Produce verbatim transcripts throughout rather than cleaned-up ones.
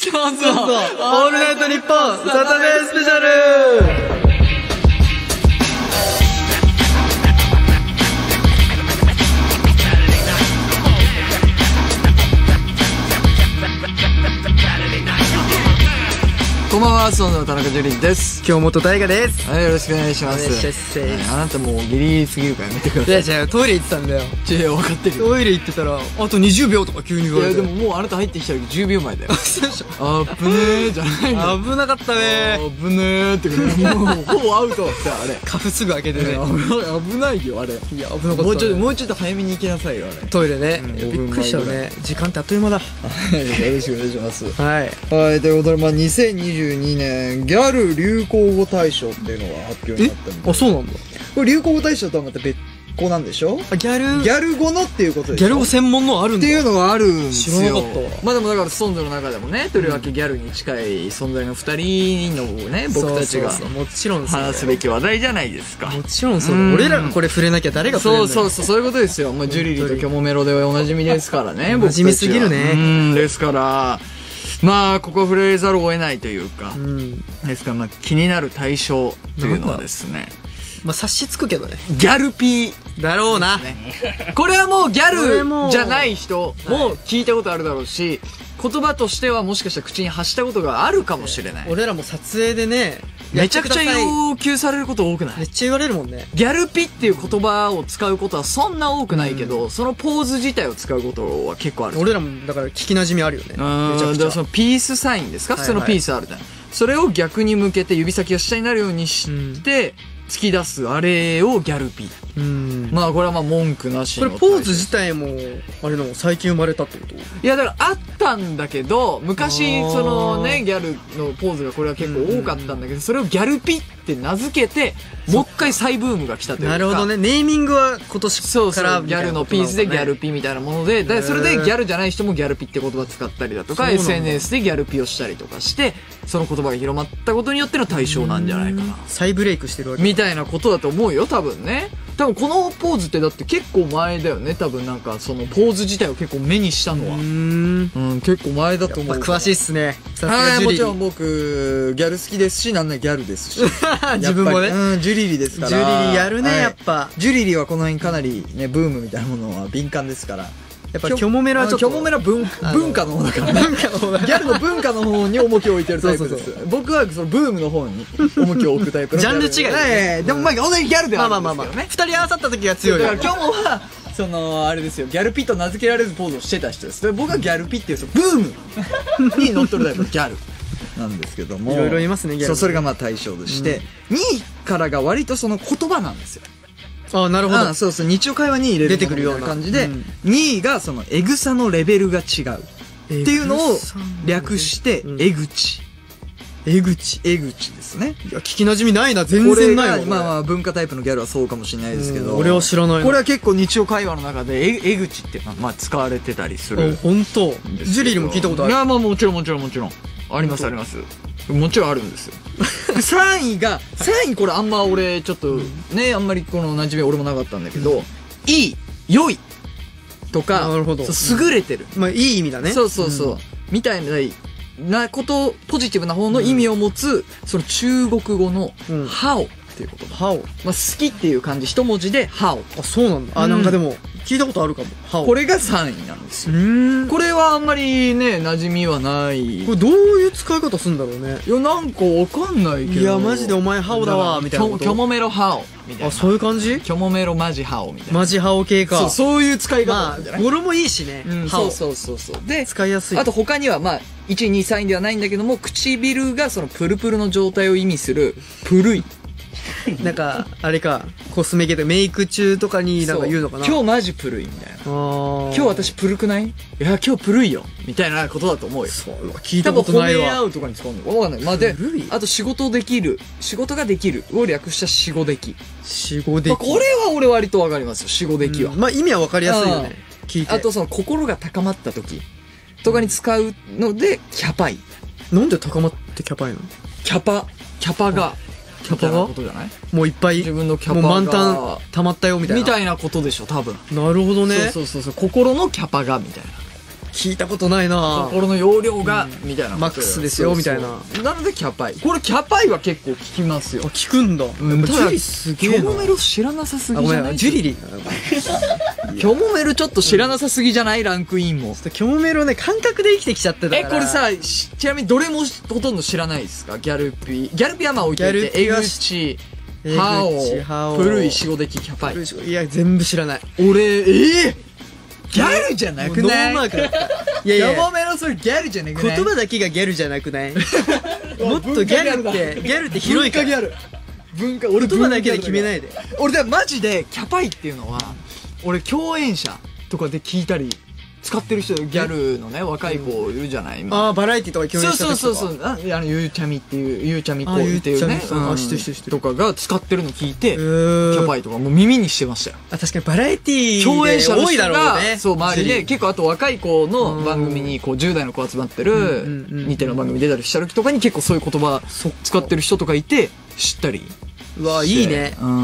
きますよ。 オールナイトニッポンサタデースペシャル。 こんばんは、ソンの田中樹です。 京本大我です。 はい、よろしくお願いします。 お願いします。 はい、あなたもうギリギリすぎるからやめてください。 いや、違う、トイレ行ってたんだよ。 違う、分かってるよ。 トイレ行ってたら、あとにじゅうびょうとか急に言われて。 いや、でももうあなた入ってきた時じゅうびょうまえだよ。あぶねーじゃないの。 危なかったねー。危ねーってもう、ほぼアウトだったよ、あれ。 カフすぐ開けてね。 危ないよ、あれ。 いや、危なかった。 もうちょっと、もうちょっと早めに行きなさいよ、あれ。 トイレね。びっくりしたよね。時間ってあっという間だ。 はい、よろしくお願いします。 はい。 はい、ということで、まあ、にせんにじゅうにねん、ギャル流行語大賞っていうのが発表になったんで。 あ、そうなんだ。 これ流行語大賞とはまた別個なんでしょ？ あ、ギャルギャル語のっていうことでしょ？ ギャル語専門のあるんだっていうのがあるんですよ。 知らなかったわ。 まあでもだからストーンズの中でもね、とりわけギャルに近い存在の二人のね、僕たちがそうそうそう、もちろん話すべき話題じゃないですか。 もちろんそう。俺らがこれ触れなきゃ誰が触れるの？ そうそうそう、そういうことですよ。まあジュリリとキョモメロでおなじみですからね、僕たちは。 馴染みすぎるね。 うん、ですから、まあここは触れざるを得ないというか、うん、ですからまあ気になる対象というのはですね、 まあ察しつくけどね、 ギャルピーだろうな。 これはもうギャルじゃない人も聞いたことあるだろうし、言葉としてはもしかしたら口に発したことがあるかもしれない。 俺らも撮影でね、 めちゃくちゃ要求されること多くない？ めっちゃ言われるもんね。 ギャルピっていう言葉を使うことはそんな多くないけど、うん、そのポーズ自体を使うことは結構ある。 俺らもだから聞き馴染みあるよね。 めちゃくちゃ。そのピースサインですか？普通のピースあるじゃん。それを逆に向けて指先が下になるようにして、うん突き出すあれをギャルピ。うん。まあこれはまあ文句なしの。 これポーズ自体も、あれの最近生まれたってこと？ いやだからあったんだけど、昔そのね、ギャルのポーズがこれは結構多かったんだけど、それをギャルピって名付けて、もう一回再ブームが来たというか。 なるほどね。ネーミングは今年から。 そうそう。ギャルのピースでギャルピみたいなもので、でそれでギャルじゃない人もギャルピって言葉使ったりだとか、エスエヌエス でギャルピをしたりとかして、その言葉が広まったことによっての対象なんじゃないかな。 再ブレイクしてるわけみたいなことだと思うよ、多分ね。多分このポーズってだって結構前だよね。多分なんかそのポーズ自体を結構目にしたのは。うん。うん、結構前だと思う。 詳しいっすね。 さすがジュリリ。もちろん僕、ギャル好きですし、なんならギャルですし。 自分もね。 うん、ジュリリですから。 ジュリリやるね、やっぱ。 ジュリリはこの辺かなりね、ブームみたいなものは敏感ですから。 やっぱキョモメラはちょっとキョモメラ文文化の方だからね。文化の方だ。ギャルの文化の方に重きを置いてるタイプです。僕はそのブームの方に重きを置くタイプの。 ジャンル違い。 ええ、でもまあ同じギャルではあるんですけどね。 まあまあまあまあ。二人合わさった時が強い。 だから今日もはそのあれですよ、ギャルピと名付けられるポーズをしてた人です。僕はギャルピっていうブームに乗っ取るタイプのギャルなんですけども。 いろいろいますね、ギャル。 そう、それがまあ対象でして、にいからが割とその言葉なんですよ。 ああ、なるほど。 そうそう、日常会話に入れる出てくるような感じで、にいがそのエグさのレベルが違うっていうのを略してエグチ。エグチ。エグチですね。 いや、聞き馴染みないな、全然ないわ。 まあまあ、文化タイプのギャルはそうかもしれないですけど。 俺は知らない。 これは結構日常会話の中でエグチってまあ使われてたりする。 本当。ジュリリも聞いたことある？ いや、まあもちろんもちろんもちろん。ありますあります。もちろんあるんですよ。さんいが、さんいこれあんま俺ちょっとね、あんまりこの馴染み俺もなかったんだけど、いい、良いとか、 なるほど。 優れてる。 まあいい意味だね。 そうそうそう。みたいな、なこと、ポジティブな方の意味を持つ、その中国語の、ハオっていう言葉。 ハオ。 まあ好きっていう漢字一文字で、ハオ。 あ、そうなんだ。あ、なんかでも、聞いたことあるかも。 ハオ。これがさんいなんですよ。うん。これはあんまりね、馴染みはない。 これどういう使い方すんだろうね。 いや、なんかわかんないけど。 いや、マジでお前ハオだわ、みたいなこと。 キョモメロハオ。みたいな。 あ、そういう感じ？ キョモメロマジハオみたいな。 マジハオ系か。 そう、そういう使い方なんじゃない？ 語呂もいいしね。 うん、そうそうそうそう。で、 使いやすい。 あと他にはまあ、いち、に、さんいではないんだけども、唇がそのプルプルの状態を意味する、プルイ。 なんか、あれか、コスメ系でメイク中とかになんか言うのかな。 今日マジプルイみたいな。今日私プルくない？いや、今日プルイよみたいなことだと思うよ。 そう、聞いたことないわ。 多分褒め合うとかに使うのわかんない。まあで、あと仕事できる。仕事ができるを略した仕事でき。 仕事でき。 まあ、これは俺割とわかりますよ。仕事できは。 まあ意味はわかりやすいよね。聞いて。 あとその心が高まった時とかに使うので、キャパイ。 なんで高まってキャパイなの？ キャパ、キャパが。キャパがことじゃない？ もういっぱい自分のキャパがもう満タン溜まったよみたいなみたいなことでしょ多分。 なるほどね。 そうそうそうそう、心のキャパがみたいな。 聞いたことないな。 心の容量が、みたいな。 マックスですよ、みたいな。 なのでキャパイ。これキャパイは結構聞きますよ。 あ、聞くんだ。 うん、 ジュリすげえな。 キョモメロ知らなさすぎじゃない？ ジュリリ。 キョモメロちょっと知らなさすぎじゃない？ランクインも。 キョモメロね、感覚で生きてきちゃってたから。 え、これさ、ちなみにどれもほとんど知らないですか？ギャルピ。ギャルピはまあ置いてて、エグチ、ハオ、古い死後的キャパイ。 いや、全部知らない。 俺、ええギャルじゃなくない？ ノーマークだった。いやいや、 キョモメロそれギャルじゃなくない？ 言葉だけがギャルじゃなくない？もっとギャルって、ギャルって広いから。 文化ギャル。文化、俺言葉だけで決めないで。 俺でもマジでキャパイっていうのは、俺共演者とかで聞いたり、使ってる人、ギャルのね、若い子いるじゃない今。 ああ、バラエティとか共演した時とか。 そうそうそうそう。あの、ゆうちゃみっていう、ゆうちゃみこうっていうね。 あ、知ってる知ってる。 とかが使ってるの聞いて、キャパイとかもう耳にしてましたよ。 あ、確かにバラエティ共演者の多いだ人が、 ろうね。 そう、周りで、結構あと若い子の番組に、こう、じゅう代の子集まってる、似てる番組出たりした時とかに結構そういう言葉使ってる人とかいて、知ったり。 うわ、いいね。うん。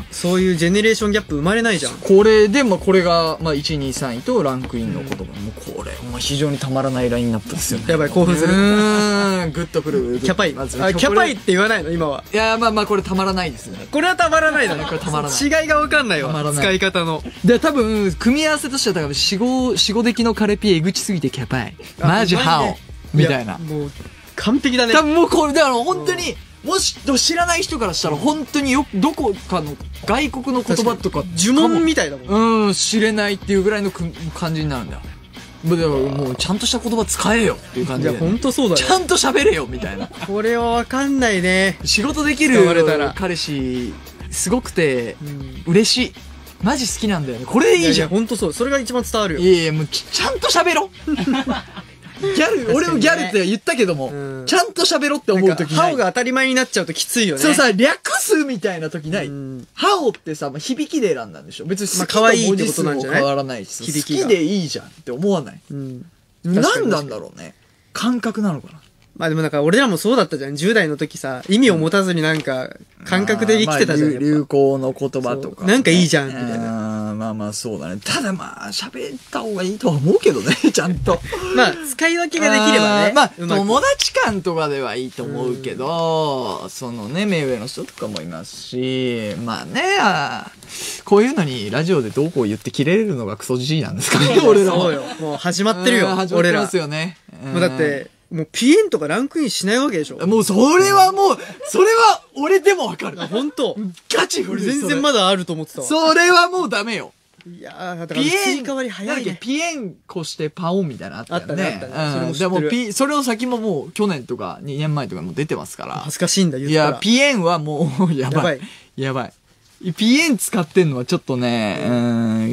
そういうジェネレーションギャップ生まれないじゃん。 これで、まあ、これが、まあ、いち、に、さんいとランクインの言葉。もう、これ、まあ、非常にたまらないラインナップですよね。 やばい、興奮する。 うーん、グッとくる。 キャパイ。あ、キャパイって言わないの今は。 いや、まあまあ、これたまらないですね。 これはたまらないだね。 これたまらない。 違いがわかんないわ。 たまらない。 使い方の。 で、多分、組み合わせとしては、多分、死後、死後出来のカレピエグチすぎてキャパイ。マジハオ。みたいな。 もう、完璧だね。 多分もうこれ、だから本当に、もし知らない人からしたら本当によどこかの外国の言葉とか呪文みたいだもん。うん、知れないっていうぐらいの感じになるんだよ。もうだからもうちゃんとした言葉使えよっていう感じで。 いや、本当そうだよ。 ちゃんと喋れよみたいな。 これはわかんないね。 仕事できる彼氏、すごくて嬉しい。マジ好きなんだよね。これいいじゃん。 本当そう。それが一番伝わるよ。 いやいや、もうちゃんと喋ろギャル、俺もギャルって言ったけども、ちゃんと喋ろって思うときない。 ハオが当たり前になっちゃうときついよね。 そうさ、略すみたいなときない。ハオってさ、まあ、響きで選んだんでしょ。別に好きと文字数も変わらないし、好きでいいじゃんって思わない。何なんだろうね。感覚なのかな。 まあでもなんか俺らもそうだったじゃん。じゅう代の時さ、意味を持たずになんか、感覚で生きてたじゃん。 流行の言葉とか。 なんかいいじゃん、みたいな。まあまあそうだね。ただまあ、喋った方がいいとは思うけどね、ちゃんと。 まあ、使い分けができればね。 まあ、友達間とかではいいと思うけど、そのね、目上の人とかもいますし、まあね、こういうのにラジオでどうこう言って切れるのがクソじじいなんですかね、俺ら。 そうよ。もう始まってるよ、 始まってますよね。 もうだって、もうピエンとかランクインしないわけでしょ。 もうそれはもう、それは俺でもわかる。 本当ガチフル全然まだあると思ってたわ。 それはもうダメよ。 いやー、だからピエン、わり早いね。 ピエン越してパオンみたいなのあったよね。 あったね、あったね。 うん。でもピ、それの先ももう去年とかにねんまえとかも出てますから。 恥ずかしいんだ、言ったら。 いや、ピエンはもう、やばい。やばい。ピエン使ってんのはちょっとね、うん、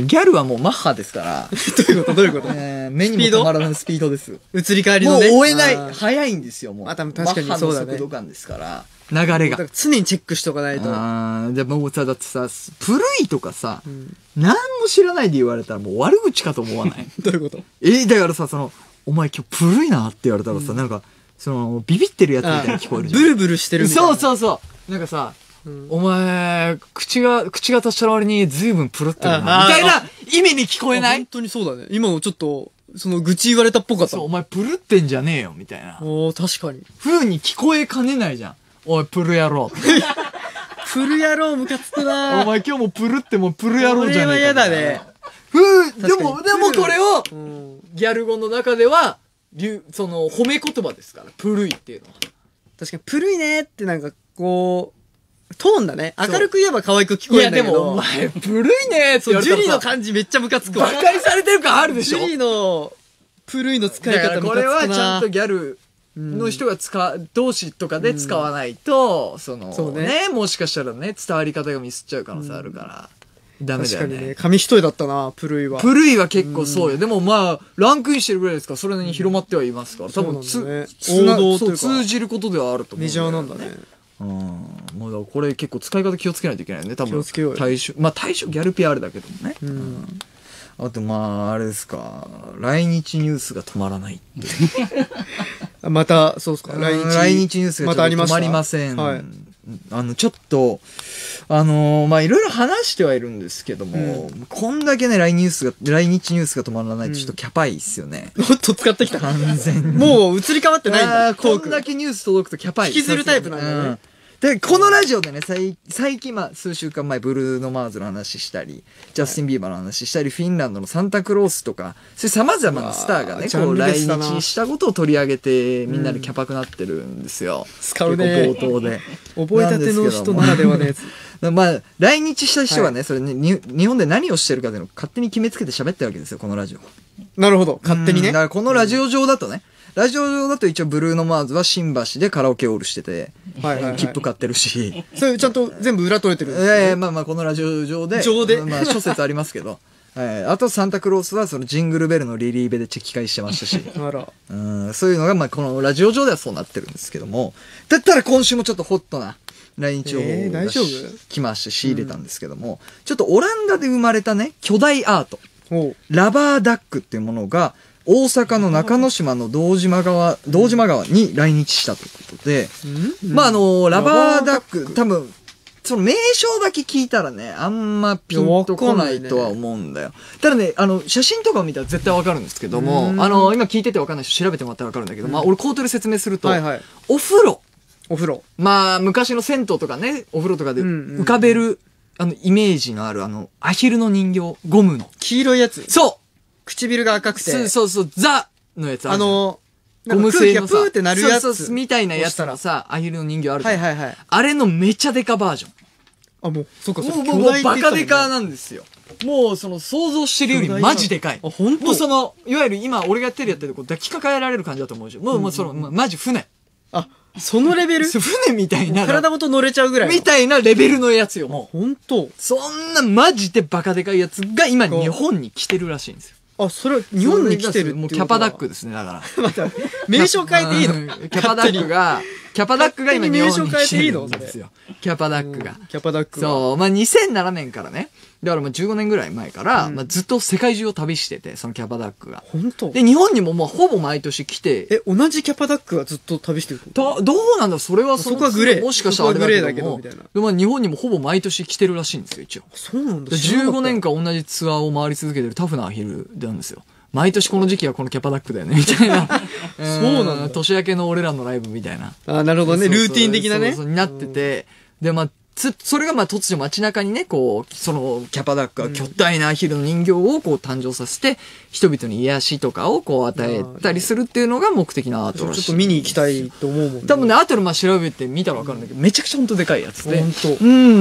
ギャルはもうマッハですから。 どういうことどういうこと、 えー、目にも止まらないスピードです。 移り変わりのね。 もう追えない。早いんですよ、もう。 あ、多分確かにそうだね。 マッハの速度感ですから。流れが。 常にチェックしとかないと。 ああ、でもさ、だってさ、古いとかさ、うん、何も知らないで言われたらもう悪口かと思わないどういうことえー、だからさ、その、お前今日古いなって言われたらさ、うん、なんか、その、ビビってるやつみたいに聞こえるじゃん。 ブルブルしてるみたいな。 そうそうそう。なんかさ、うん、お前、口が、口が達した割に随分プルってるな。みたいな意味に聞こえない？ 本当にそうだね。今もちょっと、その愚痴言われたっぽかった。 そう、お前プルってんじゃねえよ、みたいな。 おー、確かに。 風に聞こえかねないじゃん。おい、プル野郎。 プル野郎ムカつくなお前今日もプルってもプル野郎じゃねえか。 これは嫌だね。 ふう、でも、でもこれを、ギャル語の中では、その、褒め言葉ですから。プルイっていうのは。 確かに、プルイねってなんか、こう、トーンだね。明るく言えば可愛く聞こえるんだけど。 いやでもお前、プルイねって言われたらさ。 ジュリーの感じめっちゃムカつくわ。 バカにされてる感あるでしょ。 ジュリーの、プルイの使い方ムカつくな。 これはちゃんとギャルの人が使う、同士とかで使わないと、その、そうね、もしかしたらね、伝わり方がミスっちゃう可能性あるから。ダメだよね。 確かにね。紙一重だったな、プルイは。 プルイは結構そうよ。でもまあ、ランクインしてるぐらいですから、それなりに広まってはいますから。多分、つ、王道というか。通じることではあると思う。 メジャーなんだね。 うん。もうだからこれ結構使い方気をつけないといけないね。多分。 気をつけようよ。 対象、まあ対象ギャルピアールだけどもね。うん。あとまあ、あれですか。来日ニュースが止まらないって。 また、そうですか。 来日。来日ニュースが止まりません。 はい。 あの、ちょっと、あのー、まあ、いろいろ話してはいるんですけども、うん、こんだけね、来ニュースが、来日ニュースが止まらないとちょっとキャパいっすよね。 もっと使ってきた。 完全に。 もう移り変わってないんだ。 こんだけニュース届くとキャパい。 引きずるタイプなんだね。うんで、このラジオでね、最最近、まあ、数週間前、ブルーノ・マーズの話したり、ジャスティン・ビーバーの話したり、フィンランドのサンタクロースとか、そういう様々なスターがね、こう、来日したことを取り上げて、みんなでキャパくなってるんですよ。 使うね。 冒頭で。 覚えたての人ならではのやつ。 まあ、来日した人はね、それね、日本で何をしてるかっていうのを勝手に決めつけて喋ってるわけですよ、このラジオ。 なるほど。勝手にね。 だからこのラジオ上だとね、ラジオ上だと一応ブルーノ・マーズは新橋でカラオケオールしてて、はいはいはい、切符買ってるし。 それちゃんと全部裏取れてるんですね。 ええー、まあまあこのラジオ上で。 上で。 まあ諸説ありますけど。はい。あとサンタクロースはそのジングルベルのリリーベでチェキ会してましたし。 あら。 うん。そういうのがまあこのラジオ上ではそうなってるんですけども。だったら今週もちょっとホットな来日情報が、えー、大丈夫来まして仕入れたんですけども、うん、ちょっとオランダで生まれたね、巨大アート。ラバーダックっていうものが、大阪の中之島の道島川、道島川に来日したということで、うん、まあ、あの、ラバーダック、多分、その名称だけ聞いたらね、あんまピンとこないとは思うんだよ。ただね、あの、写真とかを見たら絶対わかるんですけども、あの、今聞いててわかんない人調べてもらったらわかるんだけど、まあ、俺口頭で説明すると、はいはい、お風呂。 お風呂。 まあ、昔の銭湯とかね、お風呂とかで浮かべる、うんうん、あの、イメージのある、あの、アヒルの人形、ゴムの。 黄色いやつ。 そう唇が赤くて。 そうそうそう、ザのやつある。 あの、 ゴム製のさ、 プーってなるやつ。 そうそう、みたいなやつのさ、アヒルの人形あるじゃん。 はいはいはい。 あれのめちゃデカバージョン。 あ、もう、そっかそっか。 もう、もう、バカデカなんですよ。もう、その、想像してるよりマジでかい。 あ、ほんと？ もうその、いわゆる今、俺がやってるやってるとこ抱きかかえられる感じだと思うし。もう、もう、その、マジ船。 あ、そのレベル？ 船みたいな。 体ごと乗れちゃうぐらい。 みたいなレベルのやつよ、もう。ほんと？ そんなマジでバカデカいやつが今日本に来てるらしいんですよ。 あ、それは日本に来てるってもうキャパダックですね、だから。 また、名称変えていいの？ キャパダックが、キャパダックが今日本に来てるんですよ。キャパダックが。 キャパダックが。そう、まあにせんななねんからね。だからまあじゅうごねんぐらい前から、まあずっと世界中を旅してて、そのキャパダックが。 本当？ で、日本にももうほぼ毎年来て。 え、同じキャパダックがずっと旅してるとどうなんだそれはそこはグレー。 もしかしたらあれだけども。 グレーだけど、みたいな。 で、まあ日本にもほぼ毎年来てるらしいんですよ、一応。 そうなんだ。 じゅうごねんかん同じツアーを回り続けてるタフなアヒルなんですよ。毎年この時期はこのキャパダックだよね、みたいな。 そうなんだ。 年明けの俺らのライブみたいな。 あ、なるほどね。ルーティン的なね。 そうそうになってて。で、まあ、つ、それがまあ突如街中にね、こう、そのキャパダックが巨大なアヒルの人形をこう誕生させて、人々に癒しとかをこう与えたりするっていうのが目的なアートらしい。 ちょっと見に行きたいと思うもんね。 多分ね、後でまあ調べて見たらわかるんだけど、めちゃくちゃほんとでかいやつで。 ほんと。 うん、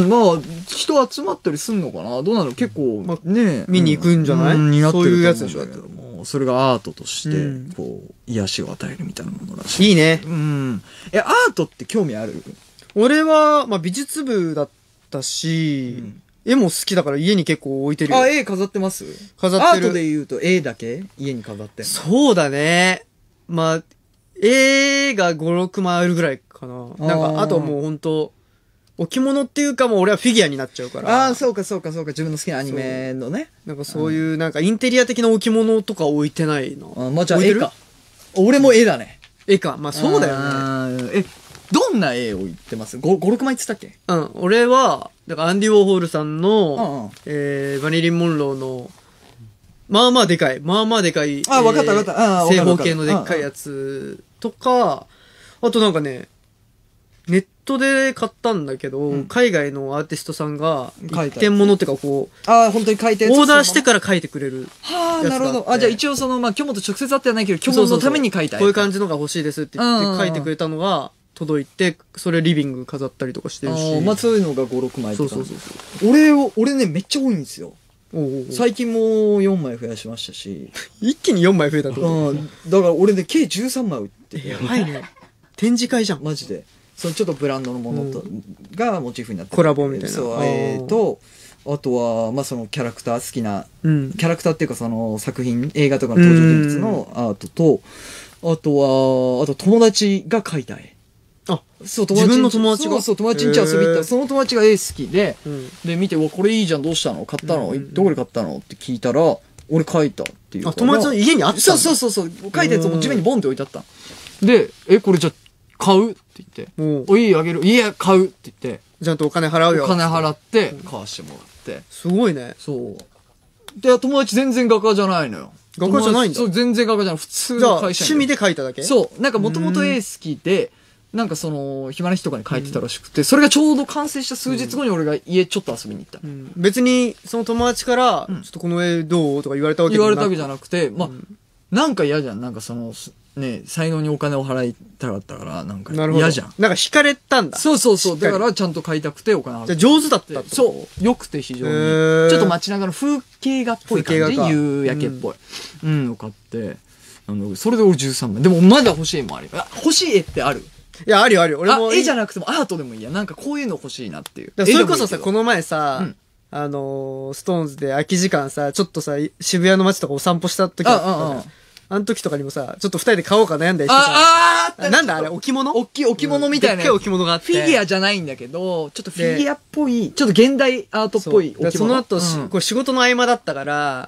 まあ、人集まったりすんのかなどうなの結構、まあ、ね。 見に行くんじゃない？ になってるそういうやつでしょ。 それがアートとして、こう、癒しを与えるみたいなものらしい。 いいね。 うん。え、アートって興味ある？ 俺は、まあ美術部だったし、うん、絵も好きだから家に結構置いてるよ。 あ、絵飾ってます？ 飾ってる。 アートで言うと絵だけ家に飾ってんの？ そうだね。まあ、絵がご、ろくまいあるぐらいかな。なんか、あともうほんと、置物っていうかもう俺はフィギュアになっちゃうから。 ああ、そうかそうかそうか。自分の好きなアニメのね。 なんかそういうなんかインテリア的な置物とか置いてないな。 あ、まあ、じゃあ絵か。俺も絵だね。 絵か。まあそうだよね。え、どんな絵を置いてます ?ご、ろくまいって言ったっけ？ うん。俺は、だからアンディ・ウォーホルさんの、えー、バニリン・モンローの、まあまあでかい。まあまあでかい。 あ、わかったわかった。 正方形のでっかいやつとか、あとなんかね、ネットで買ったんだけど、うん、海外のアーティストさんが一点物っていうかこう、 ああ、本当に書いてオーダーしてから書いてくれる。 はあ、なるほど。あ、じゃあ一応その、まあ、今日もと直接会ってはないけど、今日のために書いた。 こういう感じのが欲しいですって言って書いてくれたのが届いて、それリビング飾ったりとかしてるし。 あ、まあそういうのがご、ろくまいとか。 そうそうそう。 俺を、俺ね、めっちゃ多いんですよ。 おうおう最近もよんまい増やしましたし。 一気によんまい増えたってこと？ うん。だから俺ね、計じゅうさんまい売ってて。 やばいね。展示会じゃん。 マジで。そのちょっとブランドのものと、がモチーフになってる。 コラボみたいな。 そう、えーと、あとは、まあそのキャラクター好きな、うん、キャラクターっていうかその作品、映画とかの登場人物のアートと、あとは、あと友達が描いた絵。 あ、 そう、 友達。自分の友達がそうそう、友達ん家遊び行ったら、その友達が絵好きで、うん、で、見て、うわ、これいいじゃん、どうしたの買ったの、うん、どこで買ったのって聞いたら、俺描いたっていう。 あ、友達の家にあったの？ そうそうそうそう、描いたやつを地面にボンって置いてあった。で、え、これじゃ買うって言って、 もう、 お、いいあげる。いや、買うって言って、 ちゃんとお金払うよ。 お金払って、買わしてもらって。 すごいね。 そう。で、友達全然画家じゃないのよ。 画家じゃないんだ。 そう、全然画家じゃない。普通の会社員。 じゃあ、趣味で描いただけ？ そう。なんかもともと絵好きで、なんかその、暇な日とかに書いてたらしくて、それがちょうど完成した数日後に俺が家ちょっと遊びに行った。 うん、別に、その友達から、ちょっとこの絵どうとか言われたわけ言われたわけじゃなくて、まあ、なんか嫌じゃん。なんかその、ね、才能にお金を払いたかったから、なんか嫌じゃん。 なんか惹かれたんだ。 そうそうそう。だからちゃんと買いたくてお金払って。 じゃあ上手だったって。 そう。良くて非常に。ちょっと街中の風景画っぽい感じ。夕焼けっぽい。うん、を買って。あの、それで俺じゅうさんまい。でもまだ欲しい絵もある。欲しい絵ってある？ いや、あるよあるよ。俺も。 絵じゃなくてもアートでもいいや。なんかこういうの欲しいなっていう。 それこそさ、この前さ、あの、ストーンズで空き時間さ、ちょっとさ、渋谷の街とかお散歩した時あった。あの時とかにもさ、ちょっと二人で買おうか悩んだりしてさ。ああなんだあれ置物大きい置物みたいな。 でっかい置物があって。 フィギュアじゃないんだけど、ちょっとフィギュアっぽい、ちょっと現代アートっぽい置物。 その後、これ仕事の合間だったから、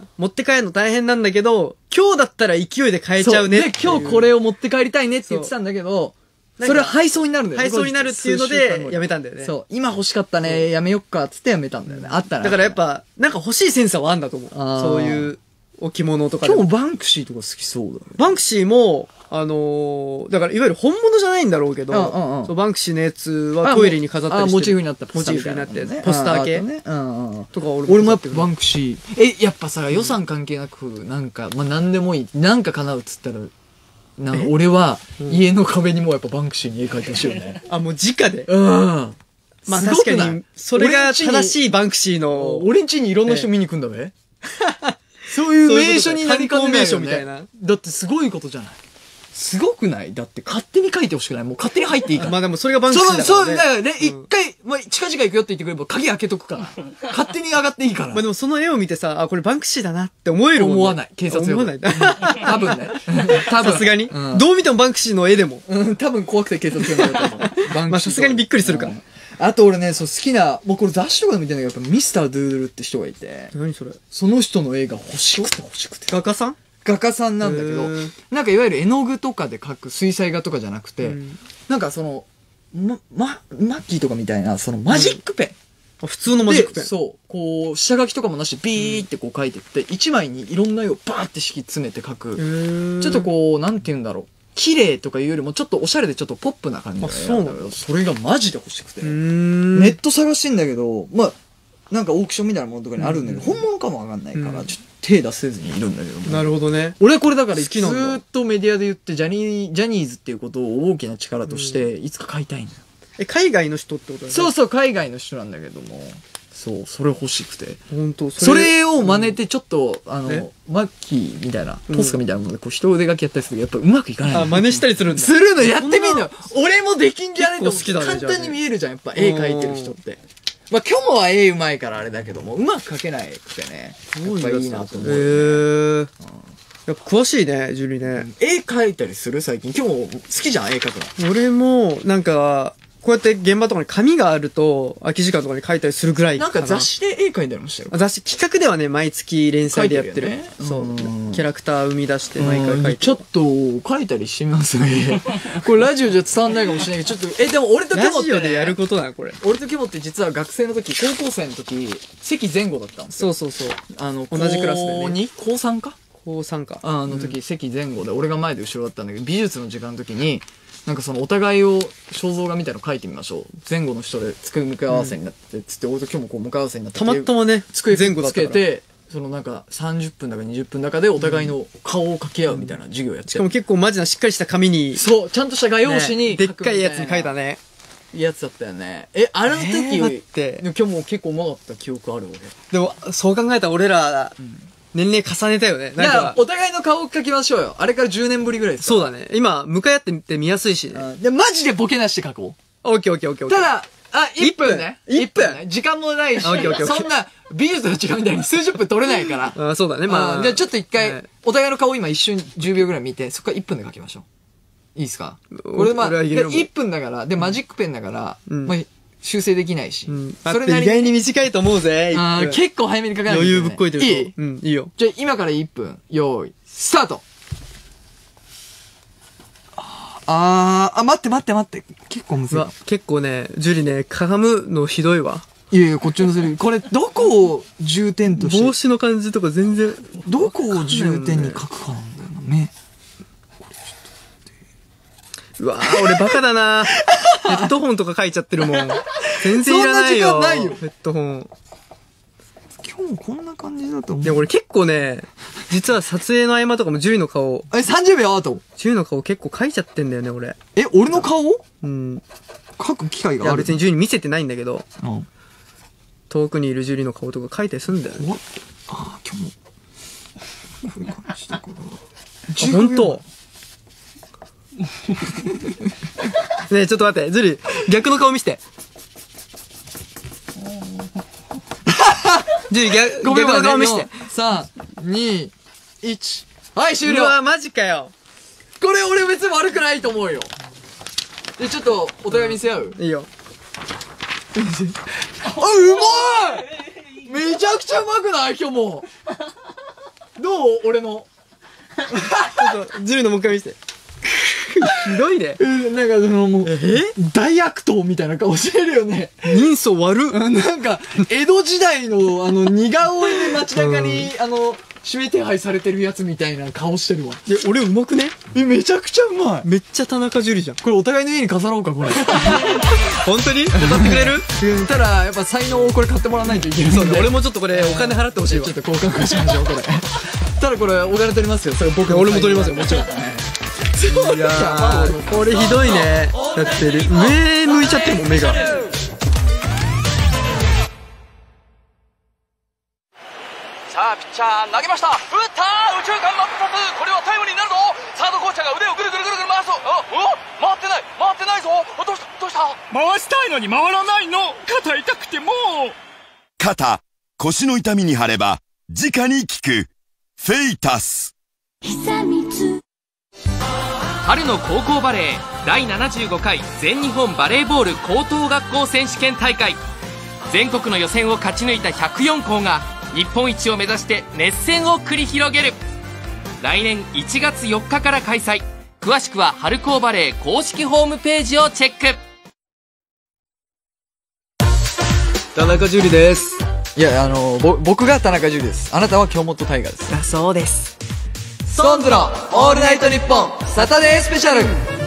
持って帰るの大変なんだけど、今日だったら勢いで買えちゃうね。 で、今日これを持って帰りたいねって言ってたんだけど、それは配送になるんだよね。 配送になるっていうので、やめたんだよね。 そう。今欲しかったね、やめよっか、つってやめたんだよね。あったら。 だからやっぱ、なんか欲しいセンサーはあんだと思う。そういう。置物とか今日もバンクシーとか好きそうだね。 バンクシーも、あのー、だからいわゆる本物じゃないんだろうけど、うんうん、そうバンクシーのやつはトイレに飾ったりしてモチーフになったモチーフになってポスター系、ねうんうん、とか俺も俺もやっぱバンクシー。え、やっぱさ、予算関係なく、なんか、まあ、なんでもいい。なんか叶うっつったら、なんか俺は家の壁にもやっぱバンクシーに絵描いてほしいよね。 あ、もう直でうん。 まあ確かに、それが正しいバンクシーの。 俺ん家にいろんな人見に行くんだべ。そういう名所になりかねないよね。みたいな。だってすごいことじゃない。すごくないだって勝手に書いてほしくないもう勝手に入っていいから。 まあでもそれがバンクシーだからね。 そう、そうだよね。一回、まあ近々行くよって言ってくれば鍵開けとくから。勝手に上がっていいから。 まあでもその絵を見てさ、あ、これバンクシーだなって思えるもんね。 思わない。警察思わない。 多分ね。多分。 さすがに。どう見てもバンクシーの絵でも。 うん、多分怖くて警察呼ばれたと思う。バンクシー。 まあさすがにびっくりするから。 あと俺ね、そう好きな、もうこれ雑誌とかで見てんだけど、やっぱミスター・ドゥードゥルって人がいて。 何それその人の絵が欲しくて欲しくて。 画家さん画家さんなんだけど、なんかいわゆる絵の具とかで描く水彩画とかじゃなくて、うん、なんかその、ま、ま、マッキーとかみたいな、そのマジックペン。 うん、普通のマジックペン。 そう。こう、下書きとかもなし、ビーってこう描いてって、一枚にいろんな絵をバーって敷き詰めて描く。ちょっとこう、なんて言うんだろう。綺麗とかいうよりもちょっとおしゃれでちょっとポップな感じがそうなんだ。 それがマジで欲しくて。ネット探してんだけど、まあ、なんかオークションみたいなものとかにあるんだけど、本物かもわかんないから、ちょっと手出せずにいるんだけど。 なるほどね。 俺これだからずっとメディアで言って、ジャニー、ジャニーズっていうことを大きな力として、いつか買いたいんだよ。 え、海外の人ってことだね。 そうそう、海外の人なんだけども。そう、それ欲しくて。 本当それを真似てちょっと、あの、マッキーみたいな、ポスカみたいなもので、こう、人腕書きやったりするけど、やっぱうまくいかない。 あ、真似したりするんだ。 するの、やってみんの。俺もできんじゃねえと思う。簡単に見えるじゃん、やっぱ絵描いてる人って。まあ、今日もは絵うまいからあれだけども、うまく描けないくてね。やっぱいいなと思う。へぇー。やっぱ詳しいね、ジュリね。 絵描いたりする最近。今日も好きじゃん、絵描くの。俺も、なんか、こうやって現場とかに紙があると、空き時間とかに書いたりするぐらいかな。 なんか雑誌で絵描いたりもしてる。 雑誌、企画ではね、毎月連載でやってる。ね、そう。キャラクター生み出して毎回書いてる。 ちょっと、書いたりしますね。これラジオじゃ伝わんないかもしれないけど、ちょっと、え、でも俺とキモって、ね。ラジオでやることだな、これ。 俺とキモって実は学生の時、高校生の時、席前後だったんですよ。そうそうそう。 あの、 同じクラスでね。 高に高さんか高さんか。 あの時、席前後で、俺が前で後ろだったんだけど、美術の時間の時に、なんかそのお互いを肖像画みたいなの書いてみましょう。前後の人で机向かい合わせになって、つって、俺と今日もこう向かい合わせになって。 たまたまね、 机前後だったから。つけて、そのなんかさんじゅっぷんだかにじゅっぷんだかでお互いの顔を掛け合うみたいな授業やって。 しかも結構マジなしっかりした紙に。 そう、ちゃんとした画用紙に、 でっかいやつに書いたね。 やつだったよね。え、あの時、 って。 今日も結構うまかった記憶ある俺。 でも、そう考えたら俺ら、年齢重ねたよね。 なんか、お互いの顔を描きましょうよ。あれからじゅうねんぶりぐらいですか。 そうだね。今、向かい合ってみて見やすいしね。 で、マジでボケなしで描こう。 オッケーオッケーオッケー。 ただ、あ、いっぷんね。 いっぷんね。時間もないし。 オッケーオッケー。 そんな、美術の時間みたいに数十分取れないから。 あ、そうだね。まあ。 じゃあちょっと一回、お互いの顔今一瞬じゅうびょうぐらい見て、そこからいっぷんで描きましょう。いいですか？これまあ、いっぷんだから、で、マジックペンだから、まあ、修正できないし。 うん。それなりに。意外に短いと思うぜ。 ああ、結構早めに書かないと。 余裕ぶっこいてる。 いい？ うん、いいよ。 じゃあ今からいっぷん、用意、スタート。ああー、あ、待って待って待って。結構むずい。 結構ね、ジュリね、かがむのひどいわ。 いやいや、こっちのセリフ。これ、どこを重点として。 帽子の感じとか全然。 どこを重点に書くかなんだよな、目。これちょっとうわぁ、俺バカだなヘッドホンとか書いちゃってるもん。全然いらないよ。 そんな時間ないよ。 ヘッドホン。 今日もこんな感じだと思う。 いや、俺結構ね、実は撮影の合間とかもジュリの顔。 え、さんじゅうびょうあと。 ジュリの顔結構書いちゃってんだよね、俺。 え、俺の顔うん。 書く機会がある。 いや、別にジュリ見せてないんだけど。 うん。 遠くにいるジュリの顔とか書いたりすんだよね。 ああ、今日も。こういう感じだから。 あ、ほんとねえ、ちょっと待って、ジュリ、逆の顔見せて。ジュリ、逆、逆の顔見せて。 さん、に、いち。はい、終了。 うわ、マジかよ。 これ俺別に悪くないと思うよ。で、ちょっと、お互い見せ合う？ いいよ。 あ、うまい！めちゃくちゃうまくない？今日も。どう？俺の。 ちょっと、ジュリのもう一回見せて。ひどいね。 なんかそのもう、え大悪党みたいな顔してるよね。 人相悪っ。 なんか、江戸時代の、あの、似顔絵で街中に、あの、指名手配されてるやつみたいな顔してるわ。 え、俺うまくね？ え、めちゃくちゃうまい。 めっちゃ田中樹じゃん。 これお互いの家に飾ろうか、これ。 本当に飾ってくれる？ うん、ただ、やっぱ才能をこれ買ってもらわないといけない。 そうね、俺もちょっとこれお金払ってほしいわ。 ちょっと交換しましょう、これ。ただこれお金取りますよ、それ僕。 俺も取りますよ、もちろん。いやー、これひどいね。だって、上向いちゃってるもん、目が。 さあピッチャー投げました。打ったー、右中間真っ二つ。これはタイムリーになるぞ。サードコーチャーが腕をぐるぐるぐるぐる回す。あ、お回ってない回ってないぞ。どうしたどうした。 回したいのに回らないの。肩痛くてもう。 肩、腰の痛みに貼れば直に効くフェイタス。 春の高校バレーだいななじゅうごかい全日本バレーボール高等学校選手権大会。全国の予選を勝ち抜いたひゃくよんこうが日本一を目指して熱戦を繰り広げる。来年いちがつよっかから開催。詳しくは春高バレー公式ホームページをチェック。 田中樹です。 いや、あのぼ僕が田中樹です。あなたは京本大我です。 あ、そうです。 ストーンズのオールナイトニッポンサタデースペシャル。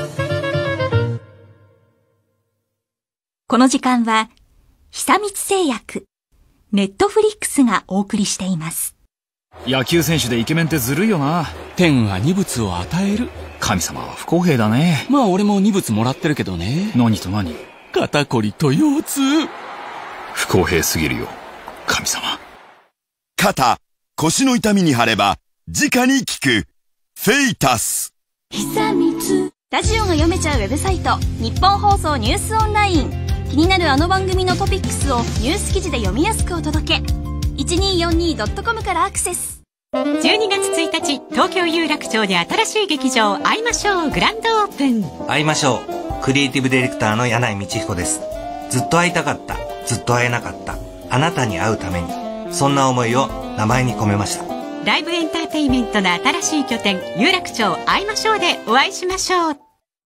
この時間は久光製薬、ネットフリックスがお送りしています。 野球選手でイケメンってずるいよな。 天は二物を与える。 神様は不公平だね。 まあ俺も二物もらってるけどね。 何と何？ 肩こりと腰痛。 不公平すぎるよ、神様。 肩、腰の痛みに貼れば直に効くフェイタス。 ラジオが読めちゃうウェブサイト、日本放送ニュースオンライン。気になるあの番組のトピックスをニュース記事で読みやすくお届け。いちにーよんにードットコム からアクセス。 じゅうにがつついたち、東京有楽町で新しい劇場会いましょうグランドオープン。 会いましょう。クリエイティブディレクターの柳井道彦です。ずっと会いたかった、ずっと会えなかった、あなたに会うために、そんな思いを名前に込めました。 ライブエンターテインメントの新しい拠点、有楽町会いましょうでお会いしましょう。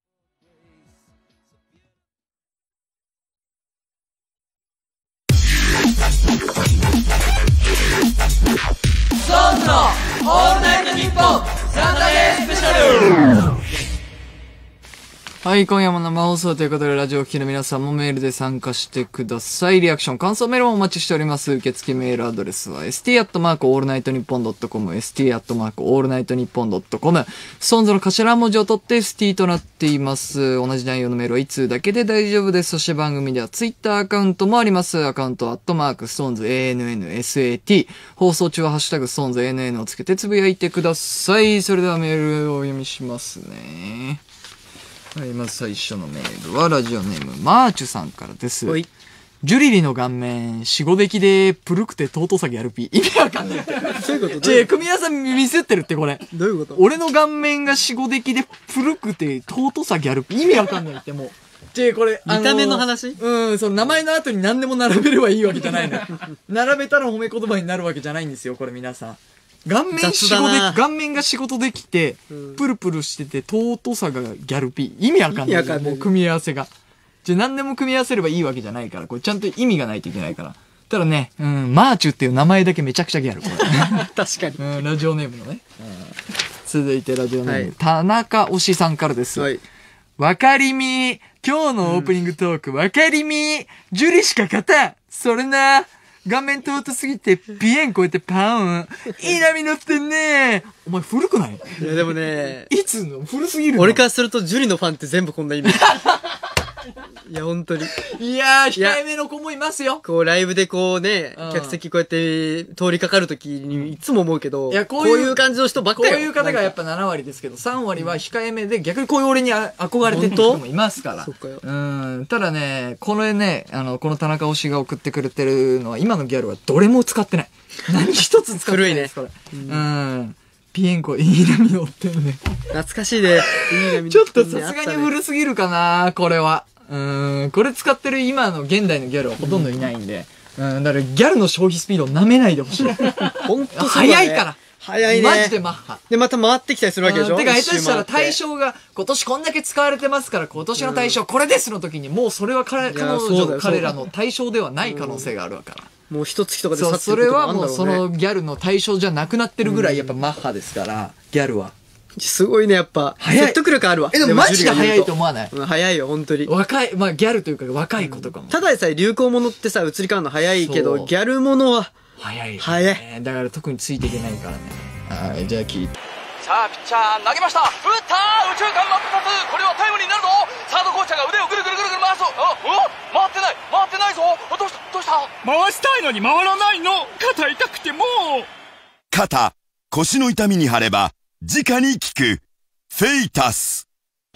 ストーンズのオールナイトニッポンサタデースペシャル。 はい、今夜も生放送ということで、ラジオを聴きの皆さんもメールで参加してください。リアクション、感想メールもお待ちしております。受付メールアドレスは エスティー アットマークオールナイトニッポンドットコム、エスティー アットマークオールナイトニッポンドットコム。ストーンズの頭文字を取って エスティー となっています。同じ内容のメールはいつ通だけで大丈夫です。そして番組ではツイッターアカウントもあります。アカウント、アットマーク、ストーンズ エーエヌエヌエスエーティー。放送中はハッシュタグ、ストーンズ エーエヌエヌ をつけてつぶやいてください。それではメールをお読みしますね。はい、まず最初のメールはラジオネームマーチュさんからです。ジュリリの顔面、しごできでプルくてトートサギアルピー。意味わかんない。 そういうこと？ じゃあ、組み合わせミスってるってこれ。 どういうこと？ 俺の顔面がしごできでプルくてトートサギアルピー。意味わかんないってもう。じゃあ、これ、 見た目の話？ うん、その名前の後に何でも並べればいいわけじゃないの。並べたら褒め言葉になるわけじゃないんですよ、これ皆さん。 顔面仕事で、 雑だな顔面が仕事できて、プルプルしてて、尊さがギャルピー。意味わかんない。 意味わかんないもう組み合わせが。じゃあ何でも組み合わせればいいわけじゃないから、これちゃんと意味がないといけないから。ただね、うん、マーチュっていう名前だけめちゃくちゃギャル。これ確かに。 うん、ラジオネームのね。続いてラジオネーム、はい、田中推しさんからです。はい。わかりみ今日のオープニングトーク、わかりみジュリしか勝たんそれな顔面尊すぎてピエン超えてパウンいい波乗ってんねお前古くない？ いやでもね、 いつの古すぎるの？ 俺からするとジュリのファンって全部こんな意味。いや、本当に。 いやー、控えめの子もいますよ。 こう、ライブでこうね、 うん客席こうやって通りかかるときにいつも思うけど、 いやこういうこういう感じの人ばっかり。 こういう方がやっぱなな割ですけど、さん割は控えめで、逆にこういう俺にあ憧れてる人もいますから。 そっかよ。 うん。ただね、このね、あの、この田中推しが送ってくれてるのは、今のギャルはどれも使ってない。何一つ使ってないです、これ。うん。ピエンコ、いい波乗ってるね。 懐かしいね。いい波ちょっとさすがに古すぎるかな、これは。うん、これ使ってる今の現代のギャルはほとんどいないんで、うん、だからギャルの消費スピードを舐めないでほしい。 ほんとそうだね。 早いから。 早いね。 マジでマッハ。 で、また回ってきたりするわけでしょ。 てか、下手したら対象が、今年こんだけ使われてますから、今年の対象これですの時に、もうそれは彼、彼女、彼らの対象ではない可能性があるから。 もう一月とかで去ってることもあるんだろうね。そう、それはもうそのギャルの対象じゃなくなってるぐらいやっぱマッハですから、ギャルは。 すごいね、やっぱ。説得力あるわ。 え、でもマジで早いと思わない？ うん、早いよ、本当に。 若い、まあギャルというか若い子とかも。 ただでさえ流行物ってさ、移り変わるの早いけど、ギャルものは。 早い。 早い。 だから特についていけないからね。はい、じゃあ聞いて。 さあピッチャー投げました。打った宇宙間真っ二つ。これはタイムリーになるぞ。サードコーチャーが腕をぐるぐるぐるぐる回す。あ、お回ってない回ってないぞ。どうしたどうした回したいのに回らないの。肩痛くてもう。 肩、腰の痛みに貼れば直に効くフェイタス。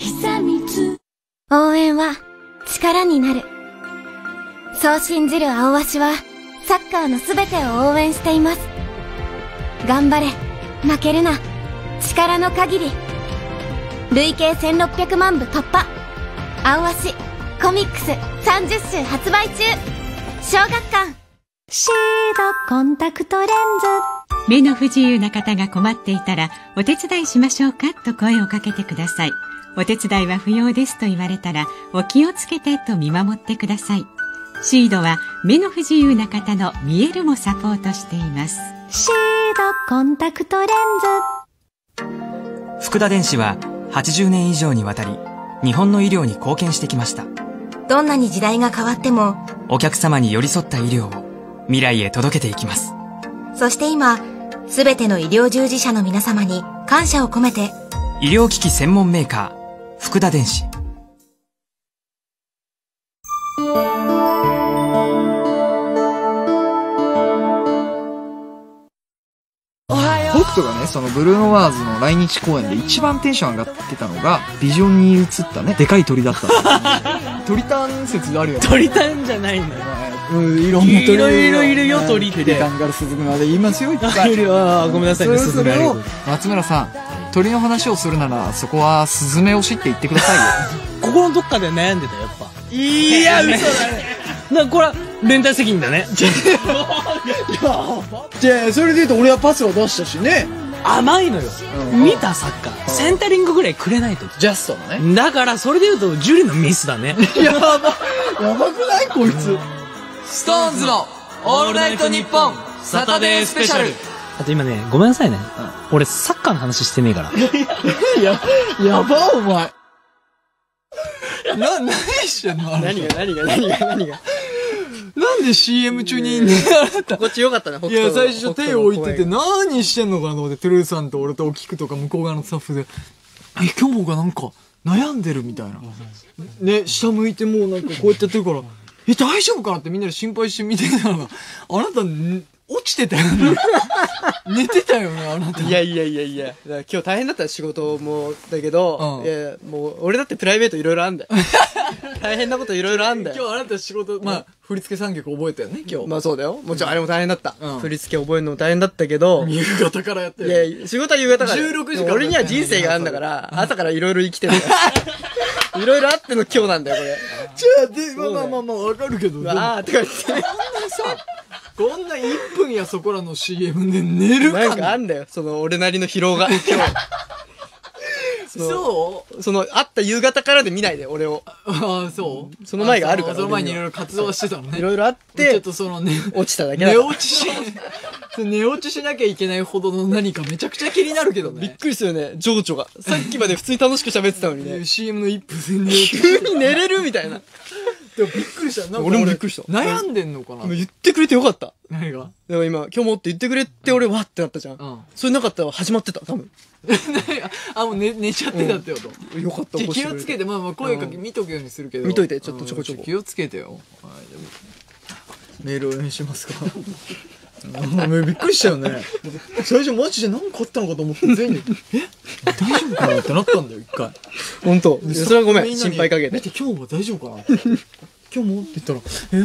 応援は力になる。そう信じる青鷲はサッカーのすべてを応援しています。頑張れ、負けるな、力の限り。累計せんろっぴゃくまんぶ突破。青鷲コミックスさんじゅっしゅ発売中。小学館。 シードコンタクトレンズ。目の不自由な方が困っていたらお手伝いしましょうかと声をかけてください。お手伝いは不要ですと言われたらお気をつけてと見守ってください。シードは目の不自由な方の見えるもサポートしています。シードコンタクトレンズ。福田電子ははちじゅうねん以上にわたり日本の医療に貢献してきました。 どんなに時代が変わってもお客様に寄り添った医療を未来へ届けていきます。 そして今、すべての医療従事者の皆様に感謝を込めて、 医療機器専門メーカー福田電子。 北斗がね、そのブルーノワーズの来日公演で一番テンション上がってたのがビジョンに映ったね、でかい鳥だった。鳥タン説あるよね。 鳥タンじゃないんだよ。 うん、いろんな鳥いろいろいるよ、鳥って。 ペリカンからスズメまで言いますよ、いっぱい。 いるよ、ごめんなさいね、スズメ。 松村さん、鳥の話をするなら、そこはスズメ推しって言ってくださいよ。 心のどっかで悩んでたよ、やっぱ。 いや、嘘だね。 な、これは、連帯責任だね。 じゃあ、それで言うと俺はパスを出したしね。 甘いのよ。見たサッカー。センタリングぐらいくれないと。 ジャストのね。 だから、それで言うと、ジュリのミスだね。 やば、やばくないこいつ。ストーンズのオールナイトニッポンサタデースペシャル。 あと今ね、ごめんなさいね。俺、サッカーの話してねえから。 や、やば、お前。な、何してんの？ 何が、何が、何が、何が。 なんで シーエム 中にね、あなた。 こっちよかったね、 いや、最初手を置いてて、何してんのかなと思って、トゥルーさんと俺とお菊とか向こう側のスタッフで、え、今日がなんか悩んでるみたいな。ね、下向いてもうなんかこうやってやってるから、え、大丈夫かなってみんなで心配して見てたのが、あなた、落ちてたよね。寝てたよね、あなた。 いやいやいやいや。今日大変だった仕事も、だけど、うん、いや、もう、俺だってプライベートいろいろあんだよ。大変なこといろいろあんだよ。 今日あなた仕事、まあ、振り付けさんきょく覚えたよね、今日。 まあそうだよ。もちろんあれも大変だった。うん、振り付け覚えるのも大変だったけど。 夕方からやってる。 いや、仕事は夕方から。 じゅうろくじから。 俺には人生があるんだから、朝からいろいろ生きてる。いろいろあっての今日なんだよ、これ。 じゃあ、で、まあまあまあまあ、わかるけど。 ああ、てか言って。 さ、 こんないっぷんやそこらの シーエム で寝るかな。 なんかあんだよ、その俺なりの疲労が。今日。 そうその、あった夕方からで見ないで、俺を。 ああ、そうその前があるから。 その前にいろいろ活動はしてたのね。 いろいろあって、 ちょっとそのね、 落ちただけだ。 寝落ちし、寝落ちしなきゃいけないほどの何かめちゃくちゃ気になるけどね。 びっくりするよね、情緒が。さっきまで普通に楽しく喋ってたのにね。 シーエム のいっぷんで寝落ち。 急に寝れるみたいな。 でもびっくりした。なんか俺もびっくりした。 悩んでんのかな。 言ってくれてよかった。 何がでも今、今日もって言ってくれて俺わってなったじゃん。それなかったら始まってた、多分。 あ、もう寝、寝ちゃってたってこと、 よかった、 気をつけて、まあまあ声かけ見とくようにするけど。 見といて、ちょっとちょこちょこ。 気をつけてよ。メールお願いしますか。びっくりしたよね。最初マジで何かあったのかと思って全員で、え大丈夫かなってなったんだよ、一回。 ほんと。それはごめん、心配かけて。 見て、今日は大丈夫かな今日もって言ったら、え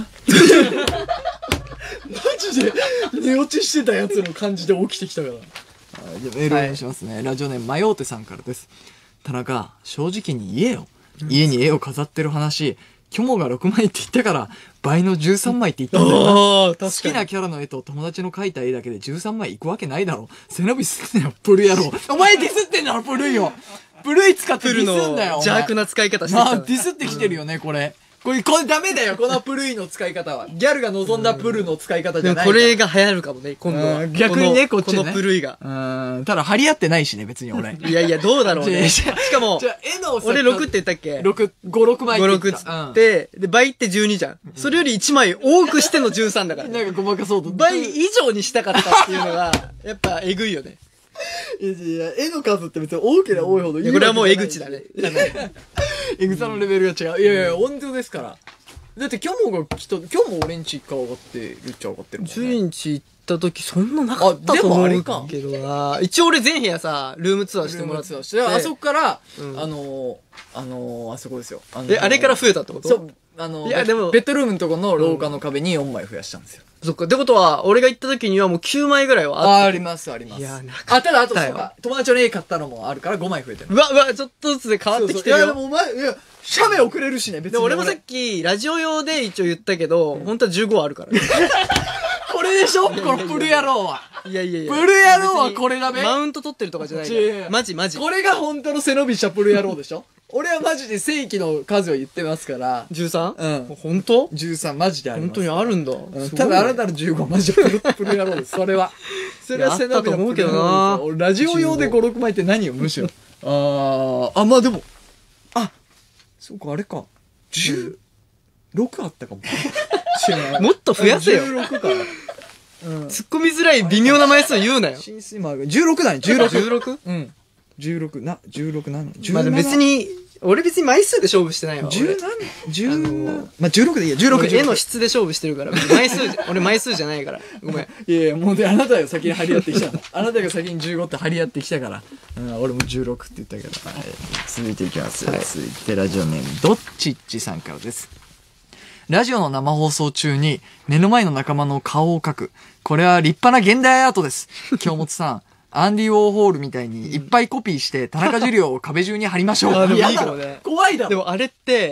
マジで寝落ちしてたやつの感じで起きてきたから。じゃあメールお願いしますね。ラジオネーム、マヨーテさんからです。田中、正直に言えよ。家に絵を飾ってる話、キョモがろくまいって言ったから、倍のじゅうさんまいって言ったんだよな。好きなキャラの絵と友達の描いた絵だけでじゅうさんまいいくわけないだろ。背伸びすんなよ、プル野郎。お前ディスってんだろ、プルイを。プルイ使ってディスんだよ。 邪悪な使い方してまあ、ディスってきてるよね、これ。これ、これダメだよ、このプルイの使い方は。ギャルが望んだプルの使い方じゃない。 これが流行るかもね、今度は。 逆にね、こっちね。 このプルイが。 うん。ただ、張り合ってないしね、別に俺。 いやいや、どうだろうね。しかも、俺ろくって言ったっけ ?ろく、ご、ろくまいって言った。 ご、ろくつって、で、倍ってじゅうにじゃん。それよりいちまい多くしてのじゅうさんだから。 なんかごまかそうと。 倍以上にしたかったっていうのが、やっぱえぐいよね。 いやいや、絵の数って別に多ければ多いほどいい。 これはもう江口だね。 江口さんのレベルが違う。いやいや、本当ですから。だって今日もが来た、今日も俺んち一回上がってるっちゃ上がってるもんね。 じゅうにち行った時そんななかったと思うけどな。一応俺全部屋さ、ルームツアーしてもらってた。 あそこから、あの、あの、あそこですよ。 え、あれから増えたってこと？ そう。あの、いやでも、ベッドルームのとこの廊下の壁によんまい増やしたんですよ。 そっか。ってことは、俺が行った時にはもうきゅうまいぐらいはあった。 あ、あります、あります。いや、あ、ただ、あとそうか、友達の絵買ったのもあるからごまい増えてる。 うわ、うわ、ちょっとずつで変わってきてるよ。 いや、でもお前、いや、写メ送れるしね、別に。 でも俺もさっき、ラジオ用で一応言ったけど、本当はじゅうごあるからね。 これでしょこのプル野郎は。 いやいやいや。 プル野郎はこれだべ。 マウント取ってるとかじゃないから。マジマジ。 これが本当の背伸びしたプル野郎でしょ俺はマジで正規の数を言ってますから。 じゅうさん？ うん。 本当 ? じゅうさん マジであります。 本当にあるんだ。 ただあなたのじゅうごマジでプル、プル野郎です。それは。それは背伸びだと思うけどな。俺ラジオ用でご、ろくまいって何よ、むしろ。あー、あ、まあでも、あ、そうか、あれか。じゅうろくあったかも。 もっと増やせよ。 じゅうろくか。 突っ込みづらい微妙な枚数言うなよ。 浸水マーク。じゅうろくだね、じゅうろく。 じゅうろく？ うん。じゅうろく、な、じゅうろく、なな、じゅうなな。まあ別に、俺別に枚数で勝負してないわ。 じゅうなな、じゅう、まあじゅうろくでいいや、じゅうろく。 絵の質で勝負してるから。枚数じゃ、俺枚数じゃないから。ごめん。 いやいや、もうで、あなたが先に張り合ってきた。あなたが先にじゅうごって張り合ってきたから。うん、俺もじゅうろくって言ったけど。はい。続いていきます。はい、続いてラジオネーム、どっちっちさんからです。ラジオの生放送中に目の前の仲間の顔を描く。これは立派な現代アートです。京本さん、アンディ・ウォーホールみたいにいっぱいコピーして田中樹を壁中に貼りましょう。 あ、でもいいかもね。 怖いだろ。 でもあれって、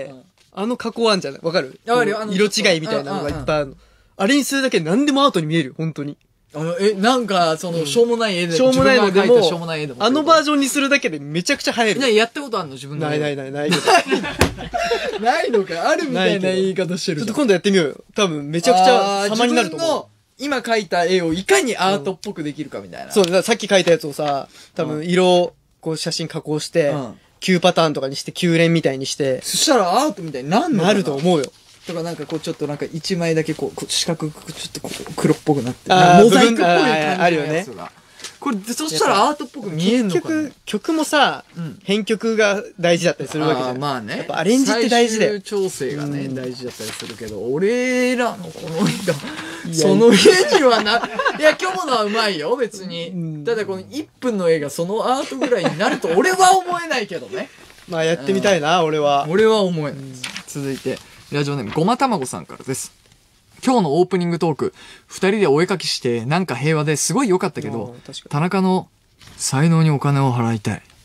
あの加工あんじゃないわかる？色違いみたいなのがいっぱいあるの。あれにするだけで何でもアートに見える、本当に。 あの、え、なんか、その、しょうもない絵で、 しょうもないのでも、 しょうもない絵でも。 あのバージョンにするだけでめちゃくちゃ映える。 ね、やったことあるの自分で。 ないないないない。 ないのか、あるみたいな言い方してる。 ちょっと今度やってみようよ。多分めちゃくちゃ様になると思う。 今描いた絵をいかにアートっぽくできるかみたいな。 そう、さっき描いたやつをさ、多分色を、こう写真加工して、きゅうパターンとかにして、きゅう連みたいにして。 そしたらアートみたいになんの？ なると思うよ。 とかなんかこうちょっとなんか一枚だけこう四角くちょっとこう黒っぽくなってモザイクっぽい感じのあるよね。 これそしたらアートっぽく見えんのかな。 結局曲もさ、編曲が大事だったりするわけじゃん。 まあね。 やっぱアレンジって大事だよ。 最終調整がね大事だったりするけど、俺らのこの絵がその絵にはな、いや今日のはうまいよ別に。ただこのいっぷんの絵がそのアートぐらいになると俺は思えないけどね。 まあやってみたいな俺は。 俺は思えない。続いて。ラジオネームごまたまごさんからです。今日のオープニングトーク、二人でお絵かきしてなんか平和ですごい良かったけど、田中の才能にお金を払いたい。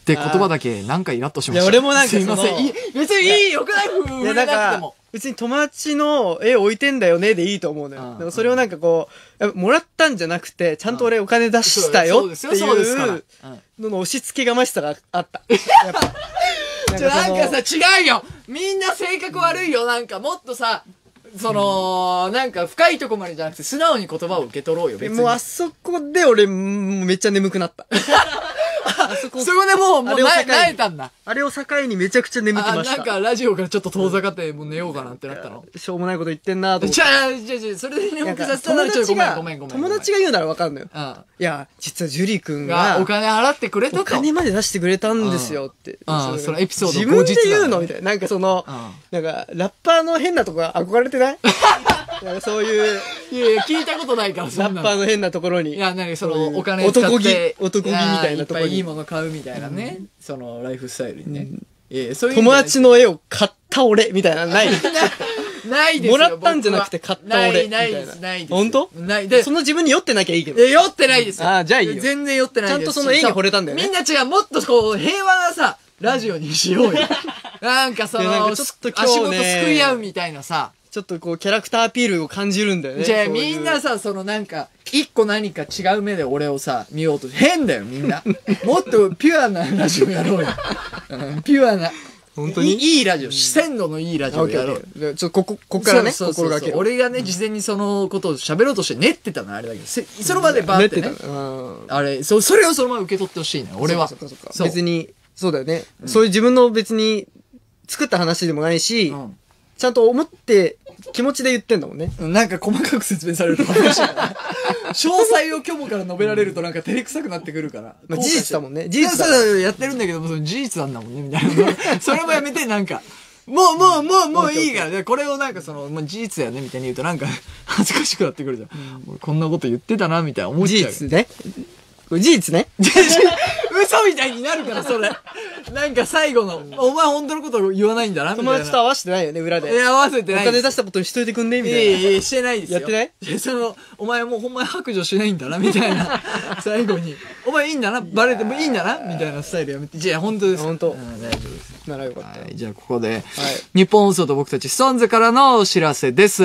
って言葉だけなんかイラッとしました。 いや、俺もなんかすいません。いい別にいい、よくない風いや、なんか、別に友達の絵置いてんだよねでいいと思うのよ。でもそれをなんかこう、もらったんじゃなくて、ちゃんと俺お金出したよっていうのの押し付けがましさがあった。やっぱ。 じゃなんかさ、違うよみんな性格悪いよなんかもっとさ、その、なんか深いとこまでじゃなくて素直に言葉を受け取ろうよ、別に。 もうあそこで俺、めっちゃ眠くなった。 あそこ、そこでもう、もう、なえたんだ。 あれを境にめちゃくちゃ眠きました。 なんかラジオからちょっと遠ざかって、もう寝ようかなってなったの。 しょうもないこと言ってんなと思って。 じゃあ、じゃあ、じゃあ、それで眠くさせたらちょっとごめんごめんごめん。 友達が言うならわかんのよ。いや、実はジュリー君が、 お金払ってくれたと。 お金まで出してくれたんですよって。 そのエピソード自分で言うのみたいな。なんかその、なんか、ラッパーの変なとこが憧れてないなんかそういう。 いやいや、聞いたことないから、そんなラッパーの変なところに。 いや、なんかその、お金使って。 男気、男気みたいなところに。 いっぱいいいもの買うみたいなね。その、ライフスタイルにね。いやそういう。 友達の絵を買った俺、みたいな、ない。 ないですよ。 もらったんじゃなくて買った俺。 ないです、ないです。 本当ないで。 その自分に酔ってなきゃいいけど。 え、酔ってないですよ。 ああ、じゃあいいよ。 全然酔ってないです。 ちゃんとその絵に惚れたんだよね。 みんな違う、もっとこう、平和なさ、ラジオにしようよ。なんかその、足元すくい合うみたいなさ。 ちょっとこう、キャラクターアピールを感じるんだよね。 じゃあみんなさ、そのなんか、一個何か違う目で俺をさ、見ようと。変だよ、みんな。もっとピュアなラジオやろうよ。ピュアな。 本当にいいラジオ、鮮度のいいラジオやろう。 ちょっとここ、こっからね、心がける。 俺がね、事前にそのことを喋ろうとして練ってたのあれだけど、その場でバーってね。あれ、それをそのまま受け取ってほしいね、俺は。 別に、そうだよね。そういう自分の別に作った話でもないし、ちゃんと思って気持ちで言ってんだもんね。 なんか細かく説明されると難しい。詳細を虚無から述べられるとなんか照れくさくなってくるから。 まあ事実だもんね。事実だ。やってるんだけども、その事実なんだもんね、みたいな。それもやめて、なんか。もう、もう、もう、もういいからね。これをなんかその、もう事実やね、みたいに言うとなんか、恥ずかしくなってくるじゃん。俺こんなこと言ってたな、みたいな思っちゃう。 事実ね。これ事実ね。 嘘みたいになるから、それ。なんか最後の、お前本当のこと言わないんだな、みたいな。 友達と合わせてないよね、裏で。 いや、合わせてない。 お金出したことにしといてくんねみたいな。 いやいや、してないですよ。 やってないいや、その、お前もうほんまに白状しないんだな、みたいな。最後に。お前いいんだな、バレてもいいんだな、みたいなスタイルやめて。じゃあ、本当です。 本当。 大丈夫です。 ならよかった。 はい、じゃあ、ここで、日本放送と僕たちストーンズからのお知らせです。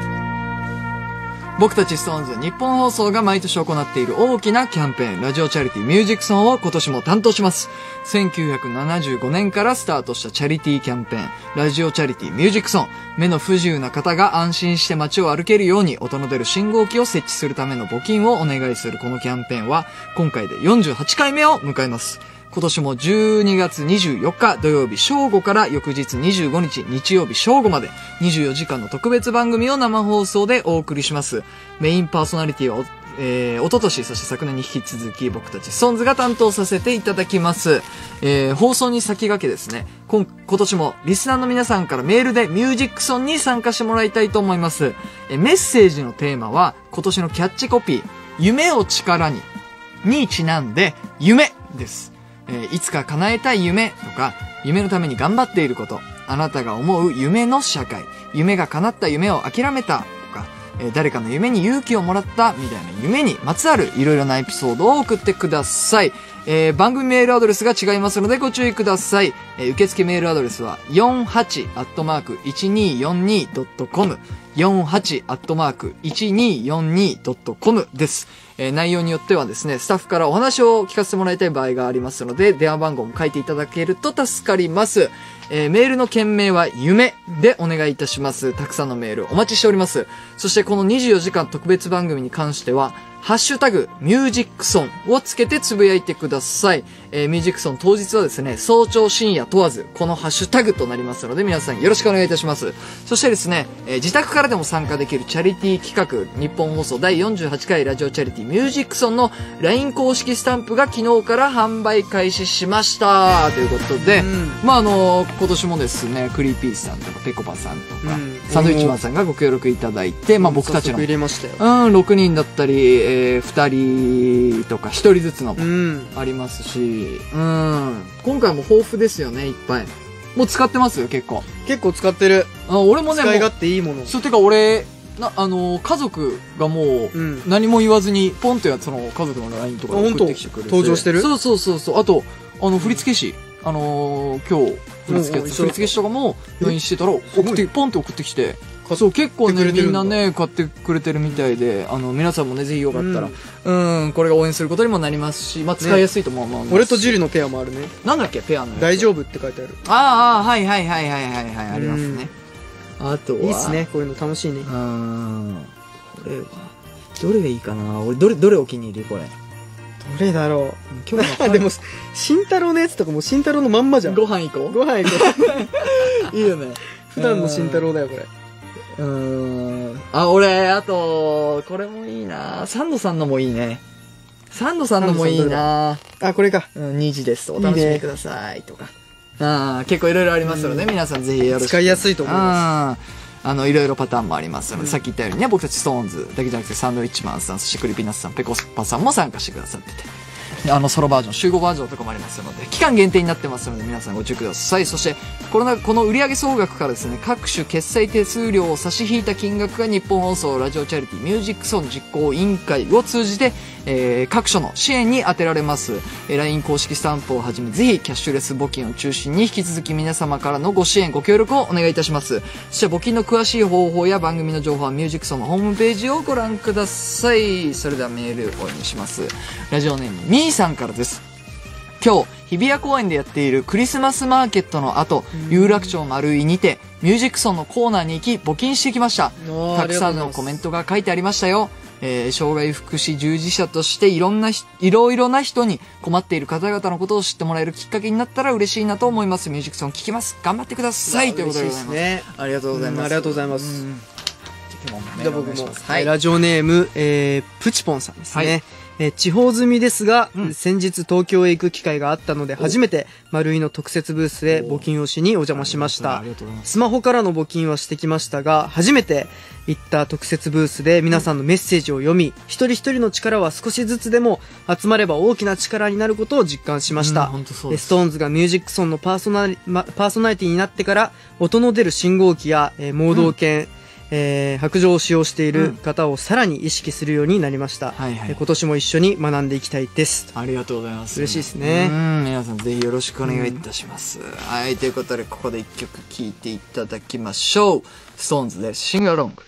僕たちストーンズ日本放送が毎年行っている大きなキャンペーン、ラジオチャリティミュージックソンを今年も担当します。せんきゅうひゃくななじゅうごねんからスタートしたチャリティーキャンペーン、ラジオチャリティミュージックソン。目の不自由な方が安心して街を歩けるように音の出る信号機を設置するための募金をお願いするこのキャンペーンは、今回でよんじゅうはちかいめを迎えます。今年もじゅうにがつにじゅうよっか土曜日正午から翌日にじゅうごにち日曜日正午までにじゅうよじかんの特別番組を生放送でお送りします。メインパーソナリティは、えー、おととしそして昨年に引き続き僕たちストーンズが担当させていただきます。えー、放送に先駆けですね、今、今年もリスナーの皆さんからメールでミュージックソンに参加してもらいたいと思います。えー、メッセージのテーマは今年のキャッチコピー、夢を力ににちなんで夢です。えー、いつか叶えたい夢とか、夢のために頑張っていること、あなたが思う夢の社会、夢が叶った夢を諦めたとか、えー、誰かの夢に勇気をもらったみたいな夢にまつわるいろいろなエピソードを送ってください。えー、番組メールアドレスが違いますのでご注意ください。えー、受付メールアドレスはよんはちアットマークいちにーよんにードットコム よんはちアットマークいちにーよんにードットコム です。えー、内容によってはですね、スタッフからお話を聞かせてもらいたい場合がありますので、電話番号も書いていただけると助かります。えー、メールの件名は夢でお願いいたします。たくさんのメールお待ちしております。そしてこのにじゅうよじかん特別番組に関しては、ハッシュタグ、ミュージックソンをつけてつぶやいてください。えー、ミュージックソン当日はですね、早朝深夜問わず、このハッシュタグとなりますので、皆さんよろしくお願いいたします。そしてですね、えー、自宅からでも参加できるチャリティー企画、日本放送だいよんじゅうはちかいラジオチャリティーミュージックソンの ライン 公式スタンプが昨日から販売開始しました。ということで、うん、まあ、あのー、今年もですね、クリーピースさんとか、ペコパさんとか、うん、サンドイッチマンさんがご協力いただいて、まあ、僕たちの、 入れましたよ。 うん、ろくにんだったり、えー、ふたりとかひとりずつのもありますし、うん、今回も豊富ですよね、いっぱい。もう使ってますよ、結構。 結構使ってる。 あ、俺もね、 使い勝手いいもの。 そう、てか俺、な、あのー、家族がもう、何も言わずに、ポンとやその家族の ライン とか送ってきてくれて。 登場してる？ そうそうそうそう。あと、 あの、振付師、あのー、今日、振付、振付師とかも、ラインしてたら、送って、ポンって送ってきて、そう、結構ね、みんなね、買ってくれてるみたいで、あの、皆さんもね、ぜひよかったら、うん、うんこれが応援することにもなりますし、まあ、使いやすいと思う。ね、 俺とジュリのペアもあるね。 なんだっけ、ペアの。 大丈夫って書いてある。 ああ、はいはいはいはいはいはい、ありますね。あとは。 いいっすね、こういうの楽しいね。 うん。これは、どれがいいかな俺、どれ、どれお気に入りこれ。 どれだろう今日のでも、慎太郎のやつとかも慎太郎のまんまじゃん。 ご飯行こうご飯行こう。いいよね。 普段の慎太郎だよ、これ。 うーん。あ、俺、あと、これもいいなサンドさんのもいいね。サンドさんのもいいなあ、これか。 うん、にじです。お楽しみください。とか。ああ、結構いろいろありますので、ね、皆さんぜひよろしく。 使いやすいと思います。 あの、いろいろパターンもありますので、うん、さっき言ったようにね、僕たちストーンズだけじゃなくて、サンドウィッチマンさん、そしてクリピナスさん、ペコスパさんも参加してくださってて、あの、ソロバージョン、集合バージョンとかもありますので、期間限定になってますので、皆さんご注意ください。そして、この、この売上総額からですね、各種決済手数料を差し引いた金額が日本放送ラジオチャリティミュージックソング実行委員会を通じて、えー、各所の支援に充てられます。えー、ライン 公式スタンプをはじめ、ぜひキャッシュレス募金を中心に引き続き皆様からのご支援、ご協力をお願いいたします。そして募金の詳しい方法や番組の情報はミュージックソンのホームページをご覧ください。それではメールをお読みします。ラジオネーム、みーさんからです。今日、日比谷公園でやっているクリスマスマーケットの後、有楽町丸井にて、ミュージックソンのコーナーに行き、募金してきました。たくさんのコメントが書いてありましたよ。えー、障害福祉従事者としていろんな、いろいろな人に困っている方々のことを知ってもらえるきっかけになったら嬉しいなと思います。ミュージックソン聞きます。頑張ってください。ということでございます。ね、ありがとうございます。 ありがとうございます。 じゃあ僕も、はい、ラジオネーム、えー、プチポンさんですね。はいえー、地方済みですが、うん、先日東京へ行く機会があったので初めて丸井の特設ブースへ募金をしにお邪魔しました。スマホからの募金はしてきましたが、初めて行った特設ブースで皆さんのメッセージを読み、うん、一人一人の力は少しずつでも集まれば大きな力になることを実感しました。うん、ストーンズがミュージックソンのパーソナリ、ま、パーソナリティになってから音の出る信号機や、えー、盲導犬、うんえー、白杖を使用している方をさらに意識するようになりました、うんはいはい、今年も一緒に学んでいきたいです。 ありがとうございます。 嬉しいですね。 うん皆さんぜひよろしくお願いいたします、うん、はいということでここで一曲聴いていただきましょう。ストーンズでシングアロング。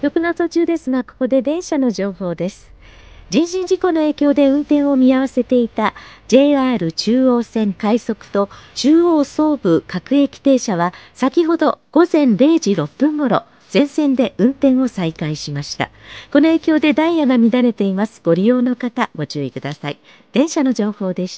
曲の途中ですが、ここで電車の情報です。人身事故の影響で運転を見合わせていた ジェイアール 中央線快速と中央総武各駅停車は先ほど午前れいじろっぷんごろ、全線で運転を再開しました。この影響でダイヤが乱れています。ご利用の方ご注意ください。電車の情報でした。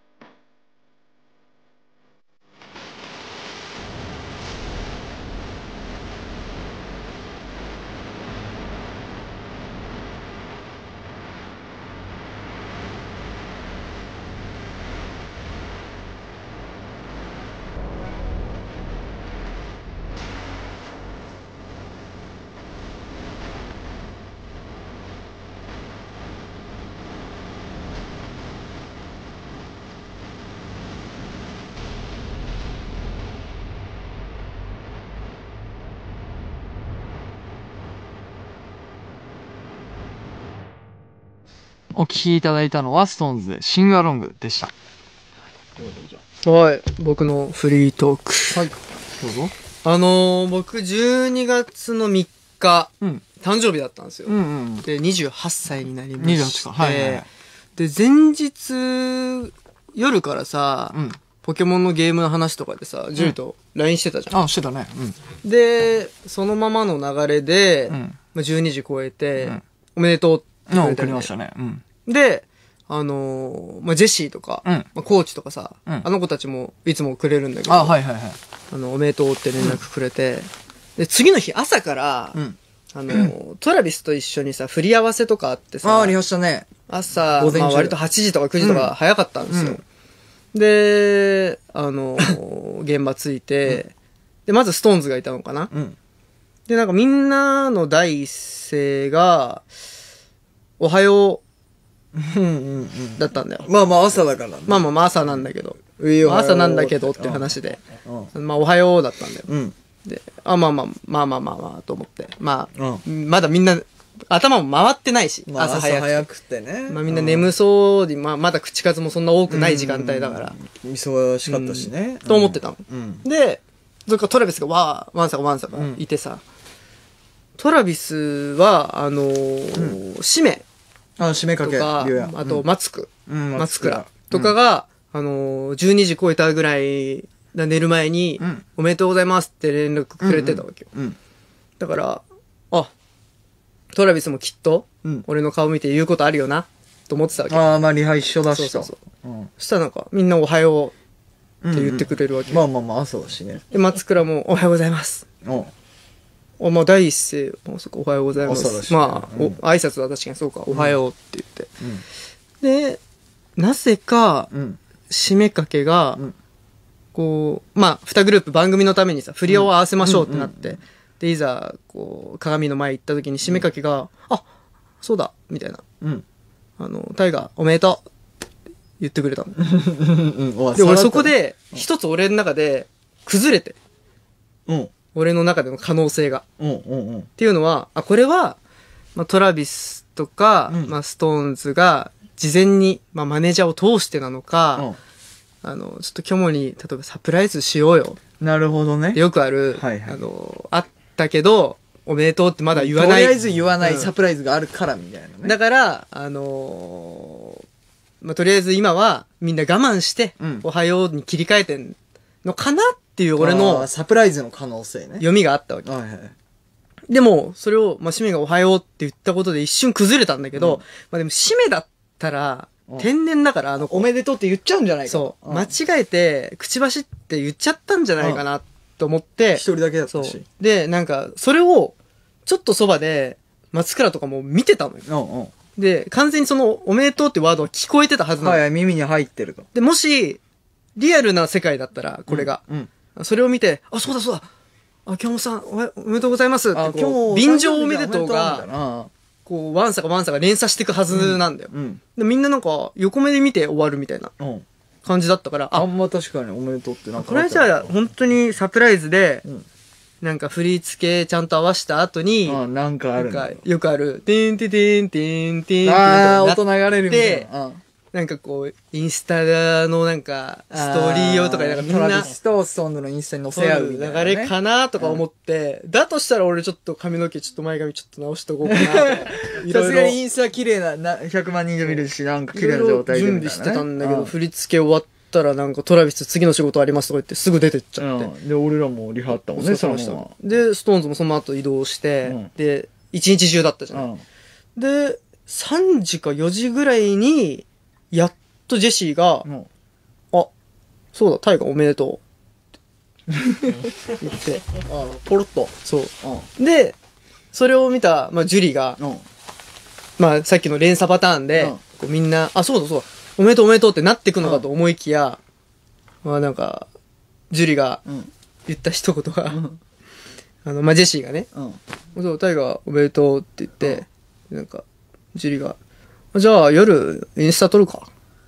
お聞きいただいたのはストーンズでシングアロングでした。 はい、僕のフリートーク。 はい、どうぞ。 あのー、僕じゅうにがつのみっか、うん、誕生日だったんですよ。 うんうん、 で、にじゅうはっさいになりまして。にじゅうはちか。はいはいはい。で、前日、夜からさ、うん、ポケモンのゲームの話とかでさ、ジュリと ライン してたじゃん。 あ、してたね。 うん、で、そのままの流れで、うん、まあ、じゅうにじ超えて、うん、おめでとうって言われた、ね。 送りましたね。うん、 で、あのー、まあ、ジェシーとか、うん、まあ、コーチとかさ、うん、あの子たちもいつもくれるんだけど、 あ、はいはいはい。 あの、おめでとうって連絡くれて、うん、で、次の日朝から、うん、あのー、うん、トラビスと一緒にさ、振り合わせとかあってさ、 あ、ありましたね。 朝、まあ、割とはちじとかくじとか早かったんですよ。うんうん、で、あのー、現場着いて、うん、で、まずストーンズがいたのかな、うん、で、なんかみんなの第一声が、おはよう、だったんだよ。 まあまあ朝だからね。 まあまあまあ朝なんだけど。まあ、朝なんだけどって話で。まあおはようだったんだよ。うん、で、あ、まあまあ、まあまあまあまあと思って。まあ、うん、まだみんな、頭も回ってないし、 まあ、朝早くて。朝早くてね。 まあみんな眠そうに、まあまだ口数もそんな多くない時間帯だから。 忙しかったしね。 と思ってたの。うん、で、それからトラビスがわー、ワンサカワンサカいてさ、うん、トラビスは、あのー、うん、シメ。 あ、締めかけ。 あと、マツク。うん、マツクラ。とかが、うん、あのー、じゅうにじ超えたぐらい、寝る前に、うん、おめでとうございますって連絡くれてたわけよ。うんうん、だから、あ、トラビスもきっと、うん、俺の顔見て言うことあるよな、と思ってたわけ。 ああ、まあ、リハ一緒だし。 そうそうそう。うん、そしたらなんか、みんなおはようって言ってくれるわけ。 うんうん、まあまあまあ、朝だしね。 で、マツクラもおはようございます。うんあまあ、第一声、まあ、そっか、おはようございます。ね、まあ、うん、挨拶は確かにそうか、おはようって言って。うん、で、なぜか、うん、締めかけが、うん、こう、まあ、二グループ番組のためにさ、振りを合わせましょうってなって、で、いざ、こう、鏡の前行った時に締めかけが、うん、あ、そうだ、みたいな。うん、あの、タイガー、おめでとうって言ってくれたの。うん、で、俺そこで、一つ俺の中で、崩れて。うん俺の中での可能性が。うんうんうん、っていうのは、あ、これは、まあ、トラビスとか、うん、まあ、ストーンズが、事前に、まあ、マネージャーを通してなのか、うん、あの、ちょっとキョモに、例えばサプライズしようよ。 なるほどね。 よくある、はいはい、あの、あったけど、おめでとうってまだ言わない。 とりあえず言わないサプライズがあるからみたいなね。 だから、あのー、まあ、とりあえず今は、みんな我慢して、うん、おはように切り替えてんのかなっていう俺のサプライズの可能性ね。 読みがあったわけ。はいはい、でも、それを、まあ、シメがおはようって言ったことで一瞬崩れたんだけど、うん、まあでもシメだったら、天然だからあのおめでとうって言っちゃうんじゃないかそう。間違えて、口走って言っちゃったんじゃないかなと思って。 一人だけだったし。 で、なんか、それを、ちょっとそばで、松倉とかも見てたのよ。うんうん、で、完全にその、おめでとうってワードは聞こえてたはずなの。 はいはい、耳に入ってると。 で、もし、リアルな世界だったら、これが。うんうんそれを見て、あ、そうだそうだ。あ、京本さん、おめでとうございますってこう、便乗おめでとうが、こう、ワンサかワンサが連鎖していくはずなんだよ。うんうん、でみんななんか、横目で見て終わるみたいな感じだったから、 あ、あんま確かにおめでとうってなんか。 これじゃあ、本当にサプライズで、うん、なんか振り付けちゃんと合わした後に、 あなんかある。 なんかよくある、てんてんてんてんてんあー、音流れるみたいな。 なんかこう、インスタのなんか、ストーリー用とかなんかみんな、 トラビスとストーンズのインスタに載せ合うみたいな、ね。 流れかなとか思って、うん、だとしたら俺ちょっと髪の毛ちょっと前髪ちょっと直しとこうかなとか。 さすがにインスタ綺麗な、な、ひゃくまんにんが見るし、なんか綺麗な状態で、ね。 準備してたんだけど、振り付け終わったらなんかトラビス次の仕事ありますとか言ってすぐ出てっちゃって。 うん、で、俺らもリハあったもんね、そのまま。 で、ストーンズもその後移動して、うん、で、一日中だったじゃん。うん、で、さんじかよじぐらいに、やっとジェシーが、うん、あ、そうだ、タイガおめでとう。言って、 あポロッと。 そう。うん、で、それを見た、まあ、ジュリが、うん、まあ、さっきの連鎖パターンで、うん、こうみんな、あ、そうだそうだ、おめでとうおめでとうってなってくのかと思いきや、うん、まあなんか、ジュリが言った一言が、うん、あの、まあ、ジェシーがね、うん、そう、タイガおめでとうって言って、うん、なんか、ジュリが、じゃあ夜インスタ撮るか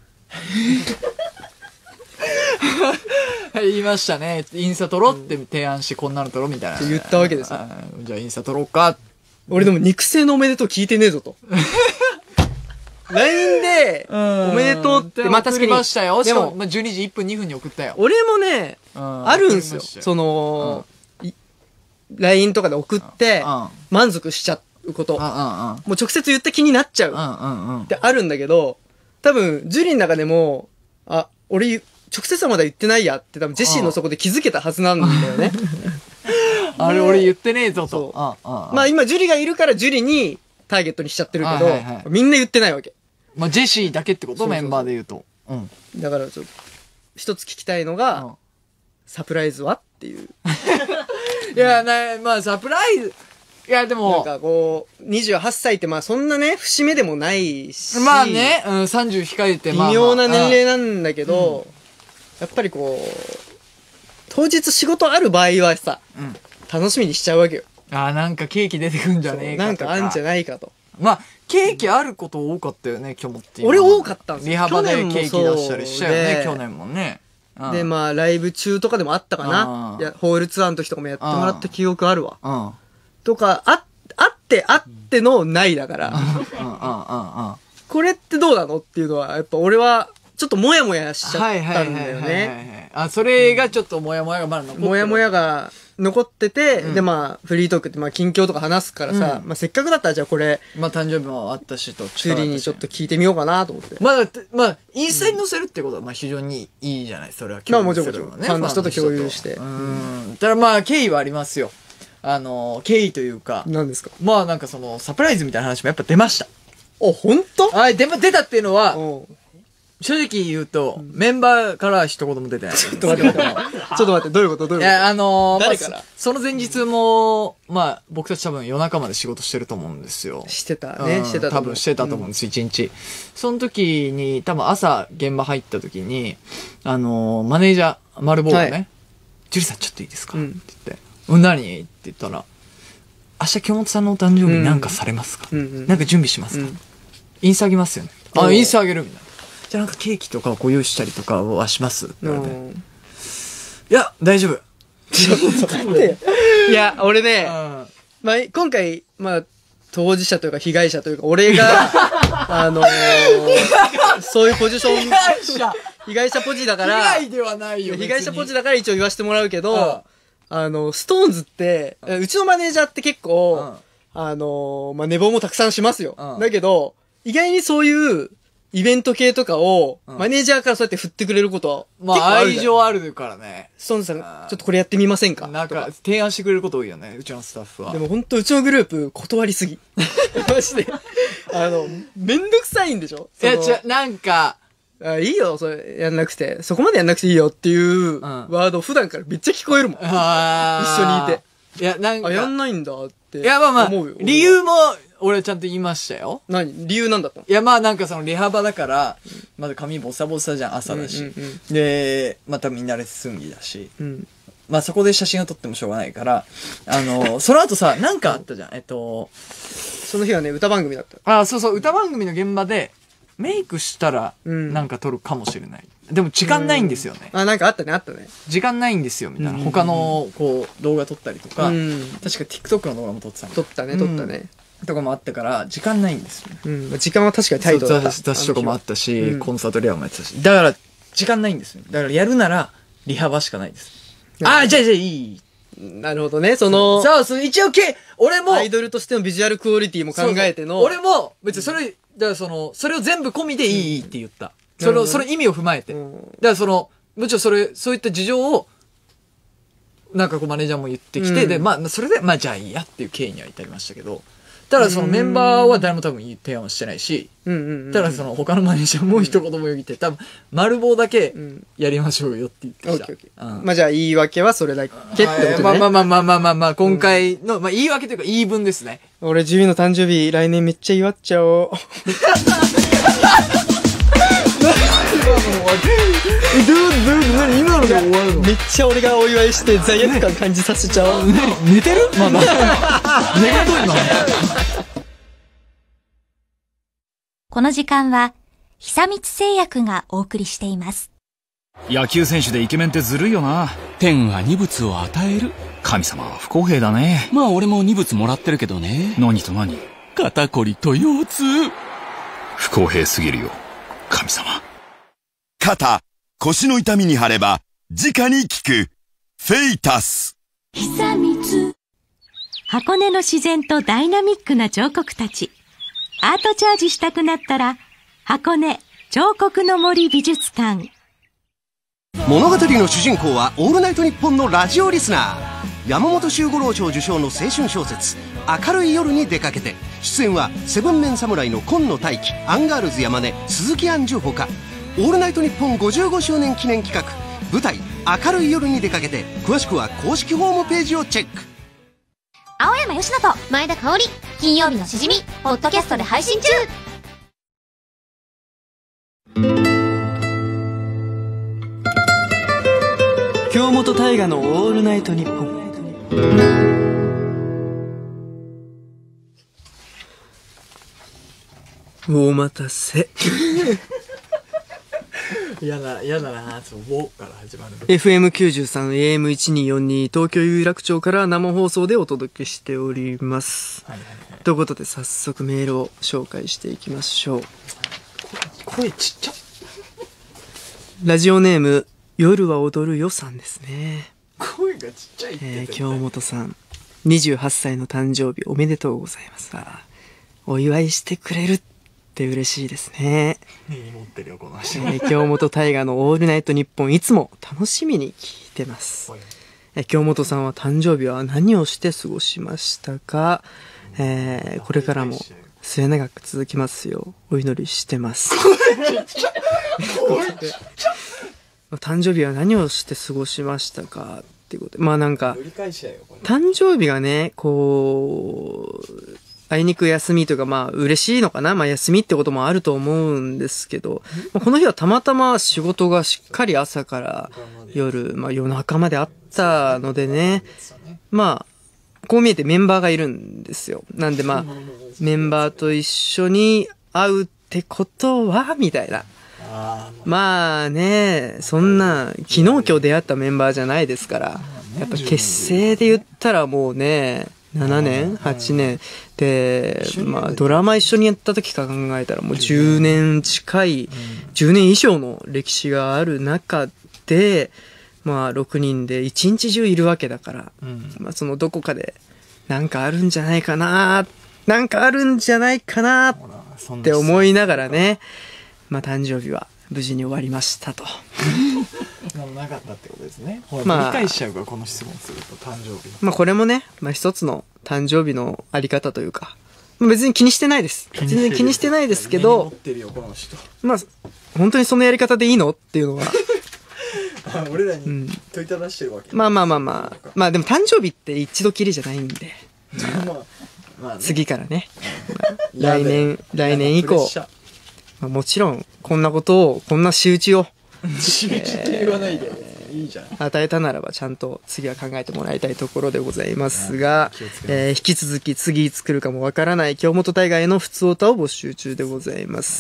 言いましたね。インスタ撮ろうって提案してこんなの撮ろうみたいな。 言ったわけですよ。 じゃあインスタ撮ろうか。 俺でも肉声のおめでとう聞いてねえぞと。ライン でおめでとうって、 まあ確かに。ましたよ。でも、まあじゅうにじいっぷんにふんに送ったよ。 俺もね、あるんすよ。その、ライン とかで送って、満足しちゃって。こと。もう直接言った気になっちゃう。ってあるんだけど、多分、ジュリーの中でも、あ、俺、直接はまだ言ってないやって多分ジェシーのそこで気づけたはずなんだよね。 あれ俺言ってねえぞと。 まあ今ジュリがいるからジュリにターゲットにしちゃってるけど、みんな言ってないわけ。 まあジェシーだけってことメンバーで言うと。 だからちょっと、一つ聞きたいのが、サプライズはっていう。 いや、な、まあサプライズ、いや、でも。 なんかこう、にじゅうはっさいってまあそんなね、節目でもないし。 まあね、うん、さんじゅう控えて、まあ、 微妙な年齢なんだけど、うん、やっぱりこう、当日仕事ある場合はさ、うん、楽しみにしちゃうわけよ。 ああ、なんかケーキ出てくんじゃねえかとか。 なんかあんじゃないかと。 まあ、ケーキあること多かったよね、今日もっていう。 俺多かったんですよ。 リハバでケーキ出したりしたよね、去年もね。 うん、で、まあ、ライブ中とかでもあったかな。いや、ホールツアーの時とかもやってもらった記憶あるわ。うんとか、あ、あってあってのないだから。これってどうなのっていうのは、やっぱ俺は、ちょっともやもやしちゃったんだよね。 あ、それがちょっともやもやがまだ残ってる。 もやもやが残ってて、うん、でまあ、フリートークってまあ、近況とか話すからさ、うん、まあせっかくだったらじゃあこれ。 まあ誕生日もあったしと。 チュリーにちょっと聞いてみようかなと思って。 まあ、まあ、インスタに載せるってことは、まあ非常にいいじゃない、それは。 まあもちろんもちろん。ファンの人と共有して。 うん。ただまあ、経緯はありますよ。あの、経緯というか。 何ですか？ まあなんかその、サプライズみたいな話もやっぱ出ました。 あ、本当？ はい、でも出たっていうのは、正直言うと、メンバーから一言も出てない。 ちょっと待って待って。ちょっと待って、どういうことどういうこと？いや、あのー、 誰から、 まあ、その前日も、まあ、僕たち多分夜中まで仕事してると思うんですよ。 してたね、してたと思う。多分してたと思うんです、一、うん、日。その時に、多分朝現場入った時に、あのー、マネージャー、丸坊がね、はい、ジュリさんちょっといいですか、うん、って言って、うん、何って言ったら、明日京本さんのお誕生日なんかされますか、うんうん、なんか準備しますか、うん、インスタあげますよね。あ、インスタあげるみたいな。じゃあなんかケーキとかをこう用意したりとかはしますって言われて。いや、大丈夫。 ちょっと待って。いや、俺ね、うん、まあ、今回、まあ、当事者というか被害者というか、俺が、あのー、そういうポジション、被害者被害者ポジだから、 被害ではないよ。 被害者ポジだから一応言わせてもらうけど、うん、あの、ストーンズって、うちのマネージャーって結構、うん、あの、まあ、寝坊もたくさんしますよ。うん、だけど、意外にそういうイベント系とかを、うん、マネージャーからそうやって振ってくれることは、 まあ、愛情あるからね。 ストーンズさん、ちょっとこれやってみませんか？ なんか、提案してくれること多いよね、うちのスタッフは。 でも本当うちのグループ、断りすぎ。マジで。あの、めんどくさいんでしょ？ いや、違う、なんか、 あ、いいよ、それ、やんなくて。そこまでやんなくていいよっていう、ワード、普段からめっちゃ聞こえるもん。あ一緒にいて。 いや、なんか。 あ、やんないんだって。 いや、まあまあ、理由も、俺ちゃんと言いましたよ。 何？理由なんだったの？ いや、まあなんかその、リハバだから、まだ髪ボサボサじゃん、朝だし。うんうんうん、で、またみんなレッスン着だし。うん、まあそこで写真を撮ってもしょうがないから、あの、その後さ、なんかあったじゃん。えっと、 その日はね、歌番組だった。 あ、そうそう、歌番組の現場で、メイクしたら、なんか撮るかもしれない。うん、でも時間ないんですよね。 あ、なんかあったね、あったね。 時間ないんですよ、みたいな。他の、こう、動画撮ったりとか、うん、確か TikTok の動画も撮ってた撮ったね、撮ったね。 とかもあったから、時間ないんですよね。 うん。時間は確かにタイトだった。 雑誌とかもあったし、コンサートレアもやってたし。だから、時間ないんですよ。だからやるなら、リハバしかないです。ああ、じゃあじゃあいい。 なるほどね、その。 そうそう、一応け、俺も。 アイドルとしてのビジュアルクオリティも考えての。 俺も、別にそれ、だからその、それを全部込みでいいって言った。それを、その意味を踏まえて。だからその、もちろんそれ、そういった事情を、なんかこうマネージャーも言ってきて、で、まあ、それで、まあじゃあいいやっていう経緯には至りましたけど、ただそのメンバーは誰も多分提案はしてないし、ただその他のマネージャーも一言も言って多分丸棒だけやりましょうよって言ってきた。 まあじゃあ言い訳はそれだけってことね。 まあまあまあまあまあまあまあ今回の、まあ言い訳というか言い分ですね。 俺ジュビの誕生日来年めっちゃ祝っちゃおう。今ので終わるの？めっちゃ俺がお祝いして罪悪感感じさせちゃおう。 寝てる？まだ。寝言今。 この時間は久光製薬がお送りしています。 野球選手でイケメンってずるいよな。 天は二物を与える。 神様は不公平だね。 まあ俺も二物もらってるけどね。 何と何？ 肩こりと腰痛。 不公平すぎるよ神様。 肩、腰の痛みに貼れば直に効くフェイタス。 箱根の自然とダイナミックな彫刻たち。アートチャージしたくなったら箱根彫刻の森美術館。 物語の主人公はオールナイトニッポンのラジオリスナー。山本周五郎賞受賞の青春小説明るい夜に出かけて。出演はセブンメン侍の今野大輝、アンガールズ山根、鈴木杏樹ほか。オールナイトニッポンごじゅうごしゅうねん記念企画舞台明るい夜に出かけて。詳しくは公式ホームページをチェック。 青山佳乃と前田香織、金曜日のしじみポッドキャストで配信中。 京本大我のオールナイトニッポン。お待たせ。 嫌だ、嫌だな、そう、ウォーから始まる。 エフエムきゅうじゅうさん、エーエムせんにひゃくよんじゅうに、東京有楽町から生放送でお届けしております。はいはいはい、ということで、早速メールを紹介していきましょう。 声ちっちゃ。 ラジオネーム、夜は踊るよさんですね。 声がちっちゃいって。 えー、京本さん、にじゅうはっさいの誕生日おめでとうございます。お祝いしてくれるって嬉しいですね。 持ってるよこの人。 えー、京本大我のオールナイトニッポンいつも楽しみに聞いてます。えー、京本さんは誕生日は何をして過ごしましたか？えー、これからも末永く続きますようお祈りしてます。誕生日は何をして過ごしましたかっていうことで、まあなんか誕生日がねこうあいにく休みというか、まあ嬉しいのかな、まあ休みってこともあると思うんですけど、まあ、この日はたまたま仕事がしっかり朝から夜、まあ夜中まであったのでね、まあこう見えてメンバーがいるんですよ。なんでまあメンバーと一緒に会うってことはみたいな。まあね、そんな昨日今日出会ったメンバーじゃないですから、やっぱ結成で言ったらもうねななねんはちねんで、まあドラマ一緒にやった時から考えたらもうじゅうねん近い、じゅうねん以上の歴史がある中で、まあろくにんで一日中いるわけだから、まあそのどこかでなんかあるんじゃないかな、なんかあるんじゃないかなって思いながらね、まあ誕生日は無事に終わりましたと。 何もなかったってことですね。ほら、まあ、理解しちゃうからこの質問すると誕生日。 まあこれもね、まあ一つの誕生日のあり方というか、別に気にしてないです。全然気にしてないですけど、まあ本当にそのやり方でいいのっていうのは。 俺らに問いただしてるわけ、 うん。まあまあまあまあ、まあでも誕生日って一度きりじゃないんで、まあまあね、次からね、まあ、来年来年以降。まあ、もちろんこんなことをこんな仕打ちを仕打ちって言わないで、えー、いいじゃん。 与えたならばちゃんと次は考えてもらいたいところでございますが、えー、引き続き次いつ来るかもわからない京本大我への普通歌を募集中でございます。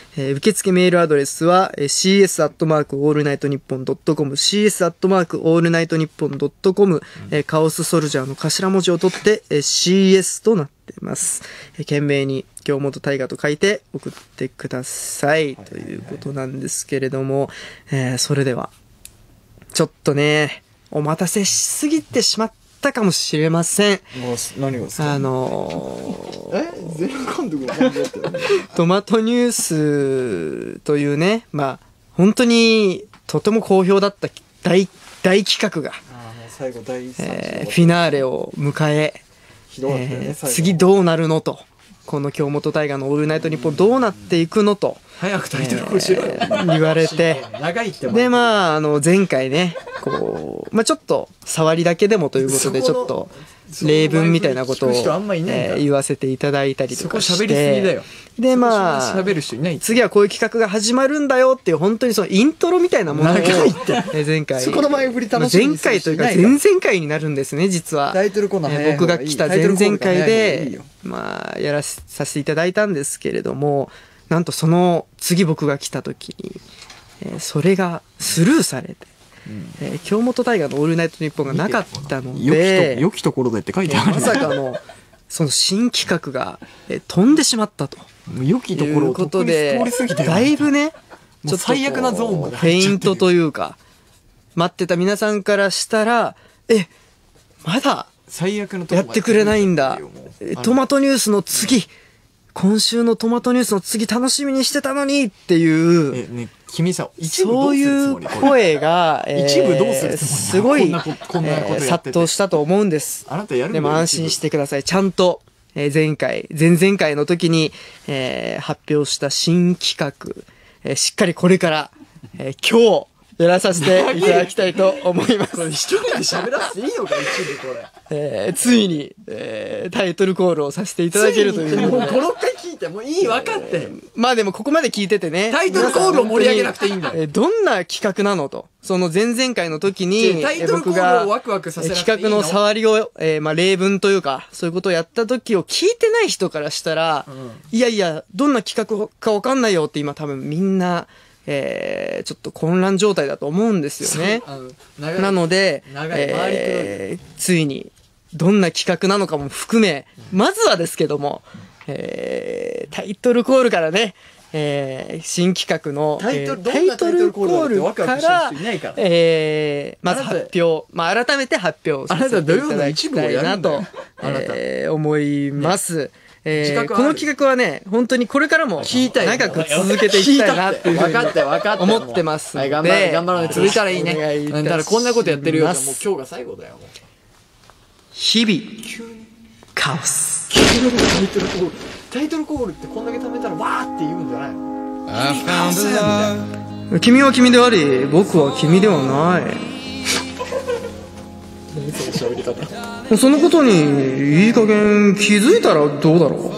えー、受付メールアドレスは、えー、シーエス アットマークオールナイトニッポンドットコム シーエス アットマークオールナイトニッポンドットコム、えー、カオスソルジャーの頭文字を取って、えー、シーエス となっています。えー、懸命に京本大我と書いて送ってください、ということなんですけれども、えー、それではちょっとねお待たせしすぎてしまったかもしれません。 何がですか？ あのー、 えゼロ監督が感じだったよね。 トマトニュースというね、まあ本当にとても好評だった大大企画が、 あもう最後第三章、 えー、フィナーレを迎え、 ひどかったよね、 えー、次どうなるのと、この京本大我のオールナイトニッポンどうなっていくのと早くタイトルコールしろよ、 えー、言われて長いってもでまああの前回ねこうまあちょっと触りだけでもということでちょっと例文みたいなことを、えー、言わせていただいたりとかして、 そこ喋りすぎだよ。 でまあ喋る人いない。 次はこういう企画が始まるんだよっていう本当にそのイントロみたいなものを前回そこの前振り楽しみに前回というか前々回になるんですね実は。 タイトルコーナー早い方がいい。 僕が来た前々回でまあやらさせていただいたんですけれども、なんとその次僕が来た時に、えー、それがスルーされて、うんえー、京本大我のオールナイトニッポンがなかったので、 良きところでって書いてある。 まさかのその新企画が、えー、飛んでしまったと良きところをことで、だいぶねちょっと最悪なゾーンまでフェイントというか待ってた皆さんからしたら、えまだ最悪のやってくれないんだ、トマトニュースの次今週のトマトニュースの次楽しみにしてたのにっていう、 え、ね、君さ、 一部そういう声が、えー、 一部どうするつもりすごい、えー、殺到したと思うんです。 あなたやるんだよ。 でも安心してください。ちゃんと、えー、前回、前々回の時に、えー、発表した新企画、えー、しっかりこれから、えー、今日、やらさせていただきたいと思います。 これ一人で喋らせていいのか、一部これ。 えー、ついに、えー、タイトルコールをさせていただけるというもうご、ろっかい聞いて、もういい、分かって、えー。 まあでもここまで聞いててね。 タイトルコールを盛り上げなくていいんだよ。 えー、どんな企画なのと。その前々回の時に、 タイトルコールをワクワクさせなくていいの。 企画の触りを、えー、まあ例文というか、そういうことをやった時を聞いてない人からしたら、うん、いやいや、どんな企画かわかんないよって今多分みんな、えー、ちょっと混乱状態だと思うんですよね。なので、えー、ついにどんな企画なのかも含め、まずはですけども、えー、タイトルコールからね、えー、新企画のタイトル、 えー、タイトルコールから、えー、まず発表、まあ改めて発表させていただきたいなと、えー、思います。えー、この企画はね、本当にこれからも長く続けていきたいなっていうふうに思ってますので、 頑張ろう、頑張ろうね。続いたらいいね。だからこんなことやってるようもう今日が最後だよ。 日々、カオス。 タイトルコール。タイトルコールってこんだけ貯めたらわーって言うんじゃないの？ 君は君であり、僕は君ではない。そのことにいい加減気づいたらどうだろ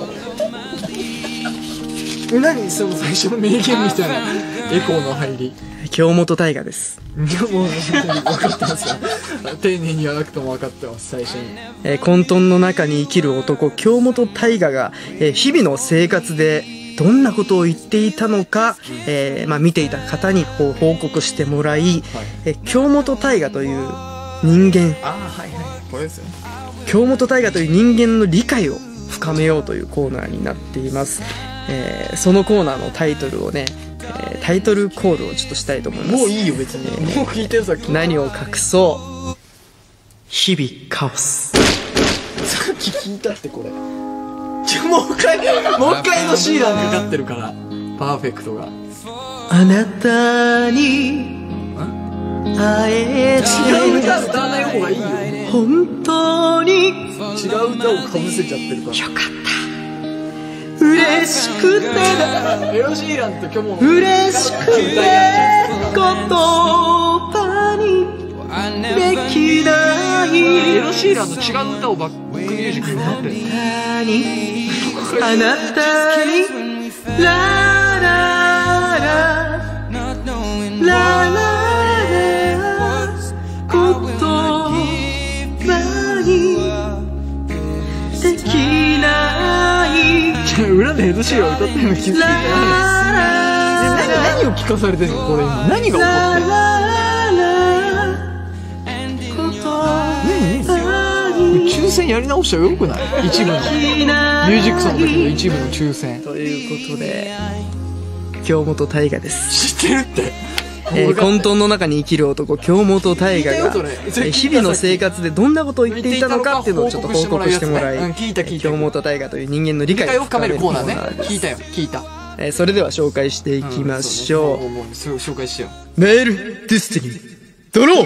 う。何その最初の名言みたいなエコーの入り。 京本大我です。 もう本当に分かってますよ。丁寧に言わなくても分かってます。最初に、 えー、混沌の中に生きる男京本大我が、えー、日々の生活でどんなことを言っていたのか、えーまあ、見ていた方にこう報告してもらい、はい、えー、京本大我という人間、 あ、はいはい、これですよね。 京本大我という人間の理解を深めようというコーナーになっています。えー、そのコーナーのタイトルをね、えー、タイトルコールをちょっとしたいと思います。 もういいよ別に、えー、もう聞いてるさっき。 何を隠そう日々カオス。 さっき聞いたってこれ。ちょもう一回もう一回のシーランかかってるからパーフェクトが。 あなたに会えて違う歌歌わない方がいいよ。 本当に違う歌をかぶせちゃってるから。 よかった嬉しくてエロシーランと今日も嬉しくて言葉にできないエロシーランの違う歌をバックミュージックになってる。 あなたにラララララ言葉にできない裏でエドシーラン歌ってるの気づいてない。 何を聞かされてんのこれ今。何が起こってんの？抽選やり直したらよくない？一部のミュージックソンの時の一部の抽選ということで、京本大我です。 知ってるって。 えー、混沌の中に生きる男京本大我が、えー、日々の生活でどんなことを言っていたのかっていうのをちょっと報告してもらい、京本大我という人間の理解を深めるコーナーね。 聞いたよ聞いた。 えー、それでは紹介していきましょう。 うん、もうそれを紹介してよ。 メールディスティニードロー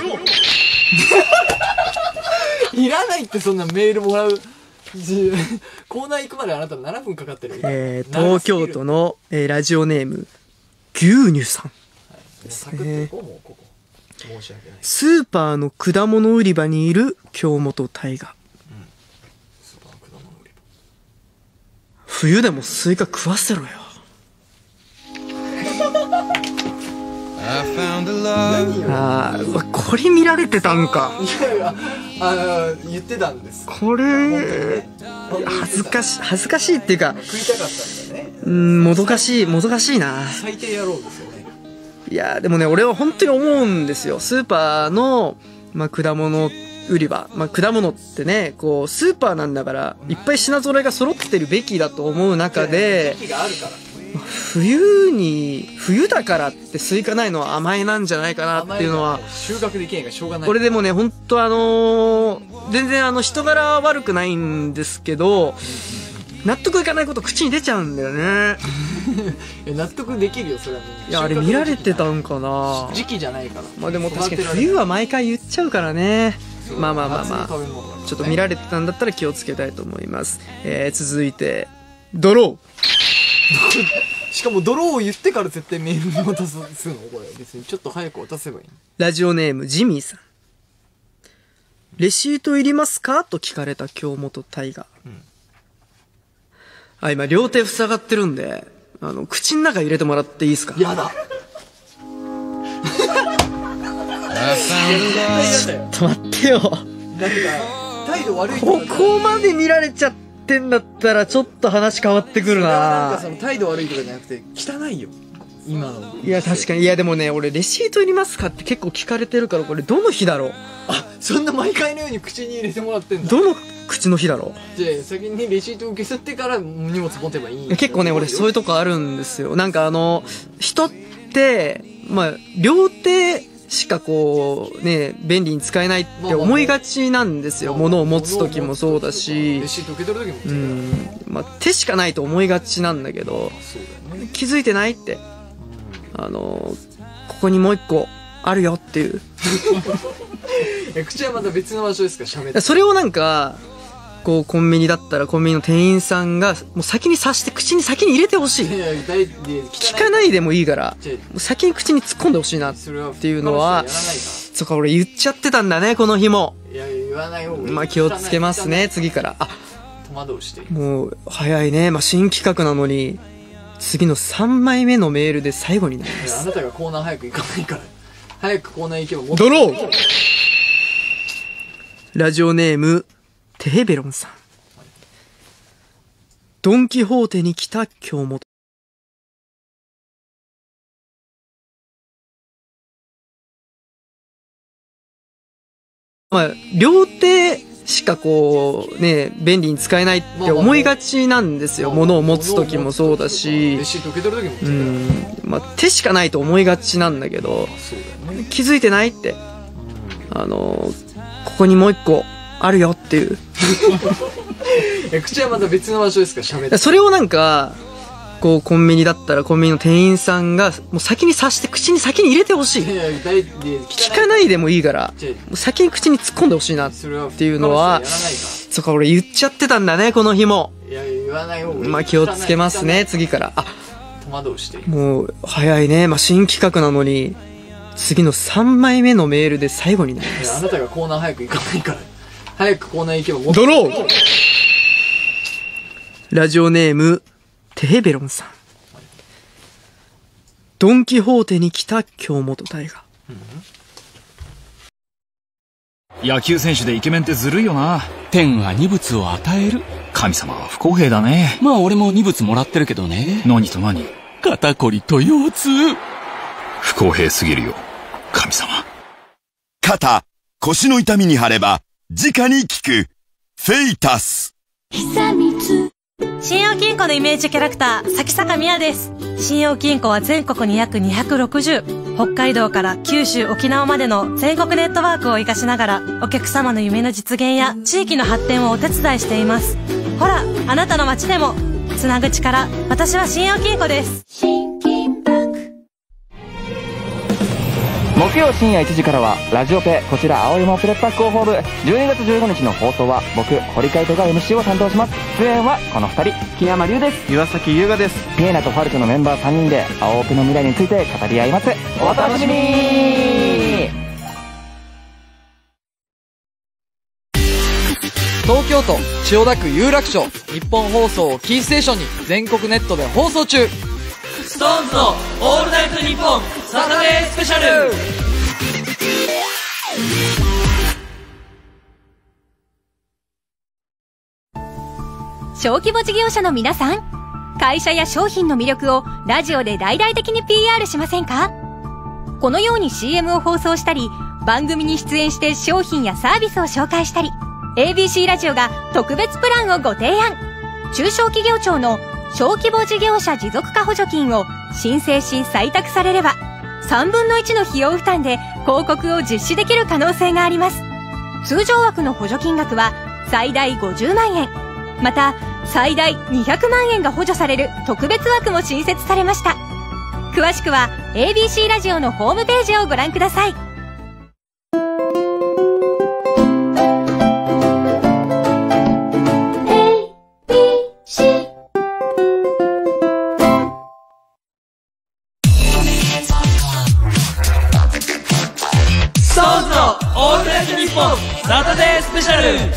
いらないってそんなメールもらうコーナー行くまであなたななふんかかってる。 えー、東京都の、えー、ラジオネーム牛乳さんですね。スーパーの果物売り場にいる京本大我、うん、冬でもスイカ食わせろよ。ああ、これ見られてたんか。 いやいや、あの言ってたんです。 これ恥ずかしい恥ずかしいっていうか、 食いたかったんだよね。 うん、もどかしいもどかしいな。 最低野郎ですよね。 いやでもね、俺は本当に思うんですよ。スーパーの、まあ、果物売り場、まあ、果物ってね、こうスーパーなんだからいっぱい品揃えが揃ってるべきだと思う中で、冬に冬だからってスイカないのは甘えなんじゃないかなっていうのは。 収穫できないからしょうがない。 俺でもね、本当あのー、全然あの人柄は悪くないんですけど、納得いかないこと口に出ちゃうんだよね。 納得できるよそれは。みんな。 いやあれ見られてたんかな。 時期じゃないから。 まあでも確かに冬は毎回言っちゃうからね。まあまあまあまあ、ちょっと見られてたんだったら気をつけたいと思います。えー、続いてドローしかもドローを言ってから絶対メールに渡すのこれ。別にちょっと早く渡せばいい。 ラジオネームジミーさん。レシートいりますかと聞かれた京本大我、うん、あ、今両手塞がってるんで、あの口の中入れてもらっていいですか。 やだちょっと待ってよ。なんか態度悪い。 ここまで見られちゃってんだったらちょっと話変わってくるな。 なんかその態度悪いとかじゃなくて汚いよ今の。 いや確かに。いやでもね、俺レシートいりますかって結構聞かれてるから、これどの日だろう。 あ、そんな毎回のように口に入れてもらってんだ。 どの口の日だろう。 じゃあ先にレシートを受け取ってから荷物持てばいい。 結構ね、俺そういうとこあるんですよ。なんかあの人ってまあ両手しかこうね便利に使えないって思いがちなんですよ。物を持つ時もそうだし、 レシート受け取る時も。 うん、まあ手しかないと思いがちなんだけど、気づいてないって、あのここにもう一個あるよっていう。 口はまた別の場所ですか、喋って。 それをなんかこうコンビニだったらコンビニの店員さんがもう先に刺して口に先に入れてほしい。聞かないでもいいからもう先に口に突っ込んでほしいなっていうのは。そっか、俺言っちゃってたんだねこの日も。 いや言わない方がいい。 まあ気をつけますね次から。あ、 戸惑うしてもう早いね。まあ新企画なのに次のさんまいめのメールで最後になります。 あなたがコーナー早く行かないから。早くコーナー行けばもっと。 ドローラジオネームテヘベロンさん。ドンキホーテに来た京本。まあ両手しかこうね便利に使えないって思いがちなんですよ。物を持つ時もそうだし、 レシート受け取る時も。 うん、まあ手しかないと思いがちなんだけど、気づいてないって、あのここにもう一個あるよっていう。 口はまた別の場所ですか、喋って。 それをなんかこうコンビニだったらコンビニの店員さんがもう先に刺して口に先に入れてほしい。聞かないでもいいからもう先に口に突っ込んでほしいなっていうのは。そっか、俺言っちゃってたんだねこの日も。 いや言わない方がいい。 まあ気をつけますね次から。あ、 戸惑うしてもう早いね。まあ新企画なのに次のさんまいめのメールで最後になります。 あなたがコーナー早く行かないから。早くコーナー行けばもっと。 ドローラジオネームテヘベロンさん。ドンキホーテに来た京本大我。 野球選手でイケメンってずるいよな。 天は二物を与える。 神様は不公平だね。 まあ俺も二物もらってるけどね。 何と何？ 肩こりと腰痛。 不公平すぎるよ、神様。 肩、腰の痛みに貼れば、直に効く。フェイタス。 信用金庫のイメージキャラクター、崎坂美也です。信用金庫は全国に約にひゃくろくじゅう、北海道から九州、沖縄までの全国ネットワークを活かしながら、お客様の夢の実現や地域の発展をお手伝いしています。ほら、あなたの街でも、つなぐ力、私は信用金庫です。 木曜深夜いちじからはラジオペ、こちら青山プレッパ広報部。じゅうにがつじゅうごにちの放送は僕堀海斗が エムシー を担当します。出演はこのふたり、木山龍です。 岩崎優雅です。 ピエナとファルトのメンバーさんにんで青オペの未来について語り合います。お楽しみに。 東京都千代田区有楽町、日本放送をキーステーションに全国ネットで放送中。 ストーンズのオールナイトニッポンサタデースペシャル。 小規模事業者の皆さん、会社や商品の魅力をラジオで大々的に ピーアール しませんか？このように シーエム を放送したり、番組に出演して商品やサービスを紹介したり、 エービーシー ラジオが特別プランをご提案。中小企業庁の小規模事業者持続化補助金を申請し採択されれば、さんぶんのいちの費用負担で広告を実施できる可能性があります。通常枠の補助金額は最大ごじゅうまんえん。また、最大にひゃくまんえんが補助される特別枠も新設されました。詳しくは エービーシー ラジオのホームページをご覧ください。 サタデースペシャル。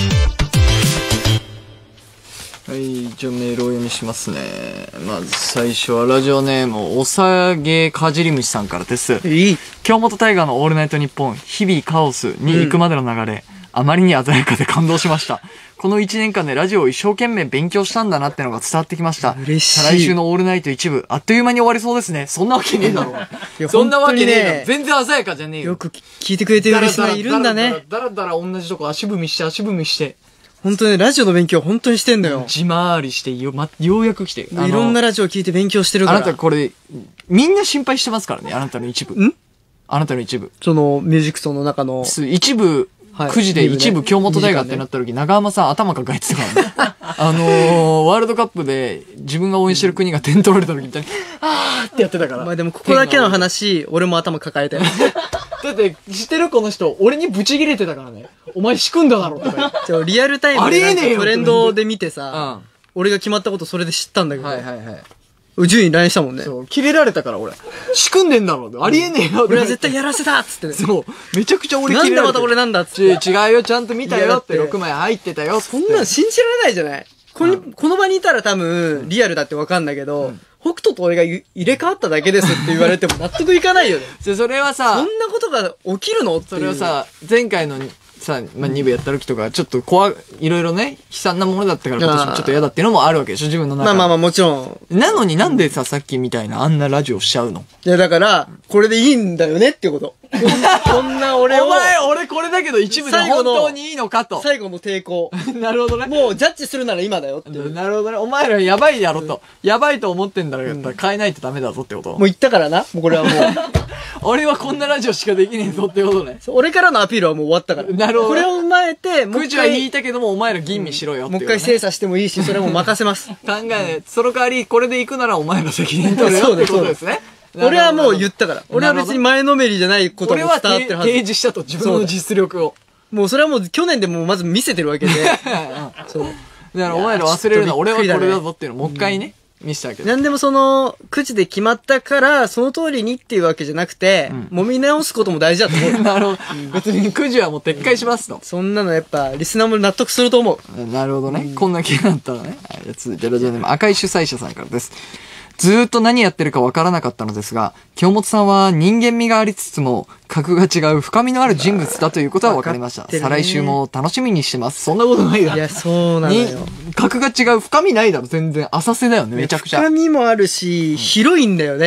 はい、じゃあメールを読みしますね。まず最初はラジオネームおさげかじり虫さんからです。いい京本大河のオールナイトニッポン日々カオスに行くまでの流れ、うん、あまりに鮮やかで感動しました。このいちねんかんでラジオを一生懸命勉強したんだなってのが伝わってきました。嬉しい。再来週のオールナイト一部、あっという間に終わりそうですね。そんなわけねえだろ。そんなわけねえだろ。全然鮮やかじゃねえよ。 よく聞いてくれてるリスナーいるんだね。 だらだら同じとこ足踏みして足踏みして。 本当ね、ラジオの勉強本当にしてんだよ。 地回りしてよ、ま、ようやく来て。 いろんなラジオ聞いて勉強してるから。 あなたこれ、みんな心配してますからね、あなたの一部。んあなたの一部。 その、ミュージックソンの中の。 一部、くじで一部京本大河ってなった時、長浜さん頭抱えてたからね。あのー、ワールドカップで自分が応援してる国が点取られた時みたいに、あーってやってたから。 まあでもここだけの話、俺も頭抱えたよ。 だって、知ってるこの人、俺にブチ切れてたからね。お前仕組んだだろとか言って。リアルタイムでトレンドで見てさ、俺が決まったことそれで知ったんだけど。はいはいはい。順位 ライン したもんね。 そう、切れられたから俺。仕組んでんだろう。ありえねえよ。 俺は絶対やらせたっつってね。 そう。めちゃくちゃ俺切れられて。 なんでまた俺なんだっつって。 違うよ、ちゃんと見たよってろくまい入ってたよ。 そんなの信じられないじゃない。この、この場にいたら多分、リアルだってわかんだけど、北斗と俺が入れ替わっただけですって言われても納得いかないよね。 それはさ、 そんなことが起きるのっていう。 それはさ、前回のさ、まあ、に部やった時とか、ちょっと怖い、いろいろね、悲惨なものだったから今年もちょっと嫌だっていうのもあるわけでしょ、自分の中で。 まあまあまあもちろん。なのになんでさ、さっきみたいなあんなラジオしちゃうの？ いやだから、これでいいんだよねっていうこと。こんな俺を。 お前、俺これだけど一部で本当にいいのかと。 最後の抵抗。 なるほどね。 もうジャッジするなら今だよって。 なるほどね。お前らやばいやろと。やばいと思ってんだら変えないとダメだぞってこと。 もう言ったからな。もうこれはもう。 俺はこんなラジオしかできねえぞってことね。 俺からのアピールはもう終わったから。 なるほど。 これを踏まえて、 もう一回。くじは引いたけども、お前ら吟味しろよっていう、ね。 もう一回精査してもいいし、それも任せます。 考え、その代わり、これで行くならお前ら責任取るよってことですね。 俺はもう言ったから。俺は別に前のめりじゃないことも伝わってるはず。 俺は提示したと、自分の実力を。 もうそれはもう去年でもまず見せてるわけで。そう。 だからお前ら忘れるな、俺はこれだぞっていうのをもう一回ね。見せたわけなんでもその、くじで決まったから、その通りにっていうわけじゃなくて、揉み直すことも大事だと思う。 なるほど。別にくじはもう撤回しますと。 そんなのやっぱ、リスナーも納得すると思う。なるほどね。こんな気があったらね。はい、続いてラジオネーム赤い主催者さんからです。ずーっと何やってるかわからなかったのですが、京本さんは人間味がありつつも、格が違う深みのある人物だということは分かりました。再来週も楽しみにしてます。そんなことないだろ。 いや、そうなのよ。 格が違う深みないだろ、全然。浅瀬だよね、めちゃくちゃ。 深みもあるし、広いんだよね。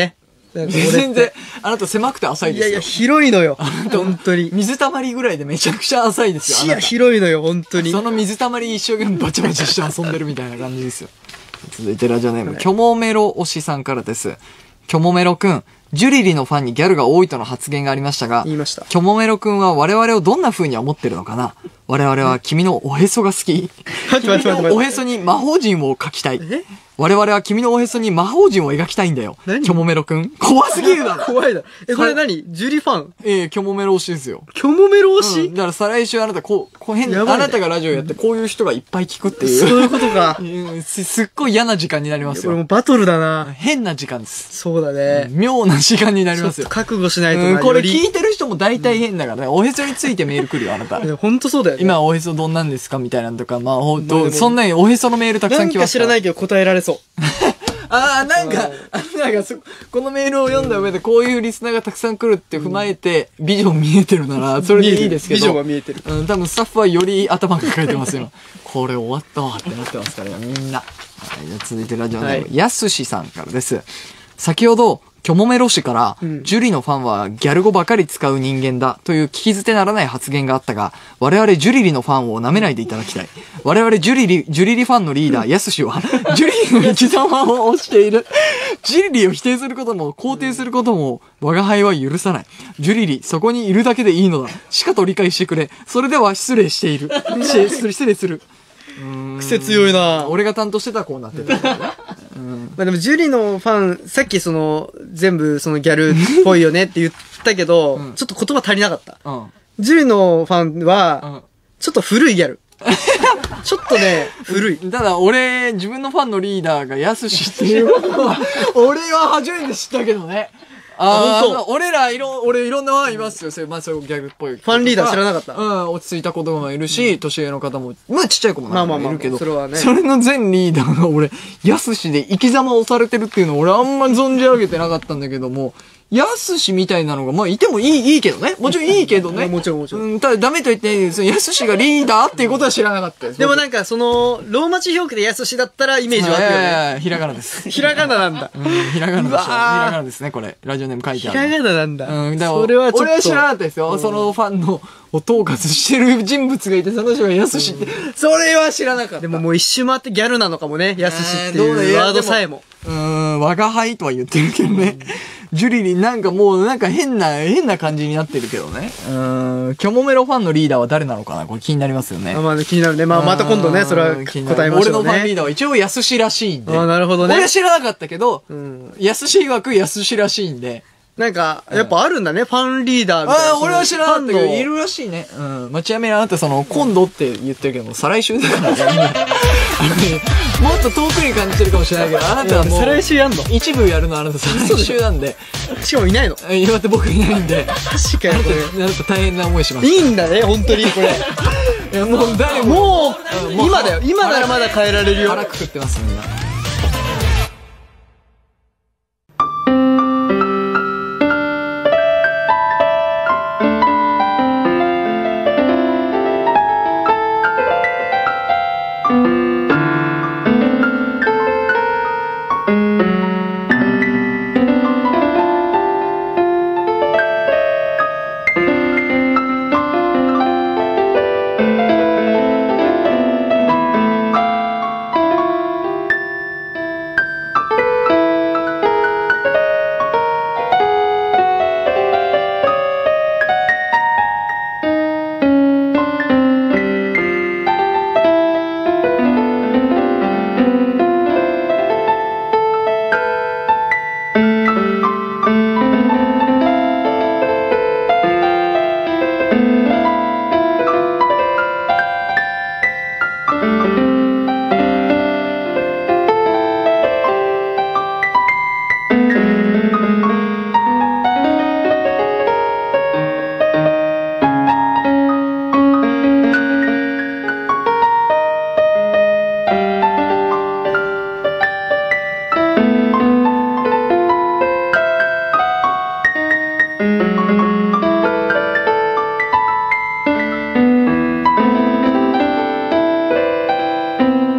全然、あなた狭くて浅いですよ。 いやいや、広いのよ。本当に。 水たまりぐらいでめちゃくちゃ浅いですよ。 視野広いのよ、本当に。 その水たまり一生懸命バチバチして遊んでるみたいな感じですよ。続いてラジオネーム、キョモメロ推しさんからです。キョモメロくん、ジュリリのファンにギャルが多いとの発言がありましたが、 言いました。 キョモメロくんは我々をどんな風に思ってるのかな。我々は君のおへそが好き。君のおへそに魔法陣を描きたい。我々は君のおへそに魔法陣を描きたいんだよ。キョモメロくん。怖すぎるだろ。 怖いだろ。え、これ何ジュリファン？ ええ、キョモメロ推しですよ。 キョモメロ推し、 うん、だから再来週あなたこう、こう変な、あなたがラジオやってこういう人がいっぱい聞くっていう。 そういうことか。 す、すっごい嫌な時間になりますよ。 これもバトルだな。 変な時間です。 そうだね。 妙な時間になりますよ。 覚悟しないとな、 うん。これ聞いてる人も大体変だからね。おへそについてメール来るよ、あなた。 ほんとそうだよね。 今おへそどんなんですかみたいなのとか、まあほんと、そんなにおへそのメールたくさん来ますから。 なんか知らないけど答えられそう。 ああ、なんか、なんかそ、このメールを読んだ上でこういうリスナーがたくさん来るって踏まえて、ビジョン見えてるなら、それでいいですけど。 ビジョンは見えてる。 うん、多分スタッフはより頭が抱えてますよ。これ終わったわってなってますからよ、みんな。はい、じゃあ続いてラジオネーム、やすしさんからです。先ほど、キョモメロ氏から、うん、ジュリのファンはギャル語ばかり使う人間だという聞き捨てならない発言があったが、我々ジュリリのファンを舐めないでいただきたい。我々ジュリリ、ジュリリファンのリーダー、ヤス氏は、ジュリリの生き様を推している。ジュリリを否定することも肯定することも、我が輩は許さない。ジュリリ、そこにいるだけでいいのだ。しかと理解してくれ。それでは失礼している。失礼する。 癖強いな。 俺が担当してたコーナーってた、うん、 まあでもジュリのファンさっきその全部そのギャルっぽいよねって言ったけど、うん、ちょっと言葉足りなかった、うん、ジュリのファンはちょっと古いギャルちょっとね古い。 ただ俺自分のファンのリーダーがヤスシっていうのは俺は初めて知ったけどね。ああ、俺らいろ、俺いろんなファンいますよ。そういう、まあそういうギャグっぽい。 ファンリーダー知らなかった。 うん、落ち着いた子供もいるし、年上の方も、まあちっちゃい子もいるけど。まあまあまあ、 それはね。 それの全リーダーが俺、ヤスシで生き様をされてるっていうのを俺あんま存じ上げてなかったんだけども、ヤスシみたいなのが、まあいてもいい、いいけどね。もちろんいいけどね。 もちろんもちろん。 うん、ただダメと言って、そのヤスシがリーダーっていうことは知らなかったです。 でもなんかその、ローマ字表記でヤスシだったらイメージ湧くよね。 いやいや、ひらがなです。 ひらがななんだ。 うん、ひらがなでしょ。ひらがなですね、これ。ラジオネーム書いてある。 ひらがななんだ。 うん、だから、それはちょっと。俺は知らなかったですよ。そのファンの、を統括してる人物がいて、その人がヤスシって、それは知らなかった。 でももう一周回ってギャルなのかもね、ヤスシっていうワードさえも。 うん、我が輩とは言ってるけどね。ジュリリンなんかもうなんか変な、変な感じになってるけどね。うん、キョモメロファンのリーダーは誰なのかなこれ気になりますよね。 あまあ気になるね。まあまた今度ね、それは答えましょうね。 俺のファンリーダーは一応ヤスシらしいんで。 あなるほどね。 俺は知らなかったけど、うん、ヤスシ曰くヤスシらしいんで。 なんか、やっぱあるんだね、うん、ファンリーダーみたいな。 ああ、俺は知らなかったけど、いるらしいね。うん。まあ、ちなみにあなたその、今度って言ってるけども、再来週だからね。もっと遠くに感じてるかもしれないけど、あなたはもう、 再来週やんの一部やるのあなた再来週なんで。 しかもいないの今って僕いないんで。 確かにこれ。 なんか大変な思いします。 いいんだね、本当にこれ。 いや、もう誰も。 もう、今だよ。今ならまだ変えられるよ。 腹くくってます、みんな。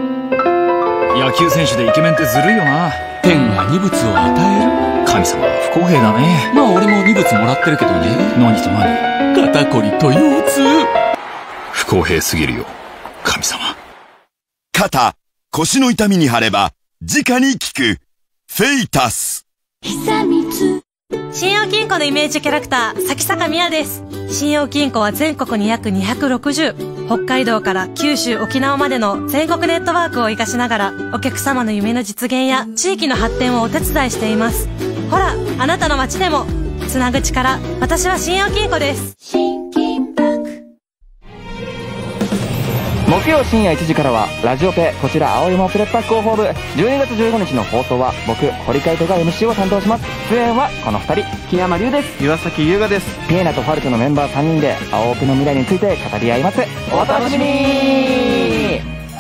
野球選手でイケメンってずるいよな。 天が二物を与える。 神様は不公平だね。 まあ俺もにぶつもらってるけどね。 何と何？ 肩こりと腰痛。 不公平すぎるよ、神様。 肩、腰の痛みに貼れば、直に効く。フェイタス。 信用金庫のイメージキャラクター、咲坂美也です。信用金庫は全国に約にひゃくろくじゅう、北海道から九州、沖縄までの全国ネットワークを活かしながら、お客様の夢の実現や地域の発展をお手伝いしています。ほら、あなたの街でも、つなぐ力、私は信用金庫です。 木曜深夜いちじからはラジオペ、こちら青山プレッパー広報部。じゅうにがつじゅうごにちの放送は僕堀海人が エムシー を担当します。出演はこのふたり、木山龍です。 岩崎優雅です。 ピエナとファルトのメンバーさんにんで青オペの未来について語り合います。お楽しみに。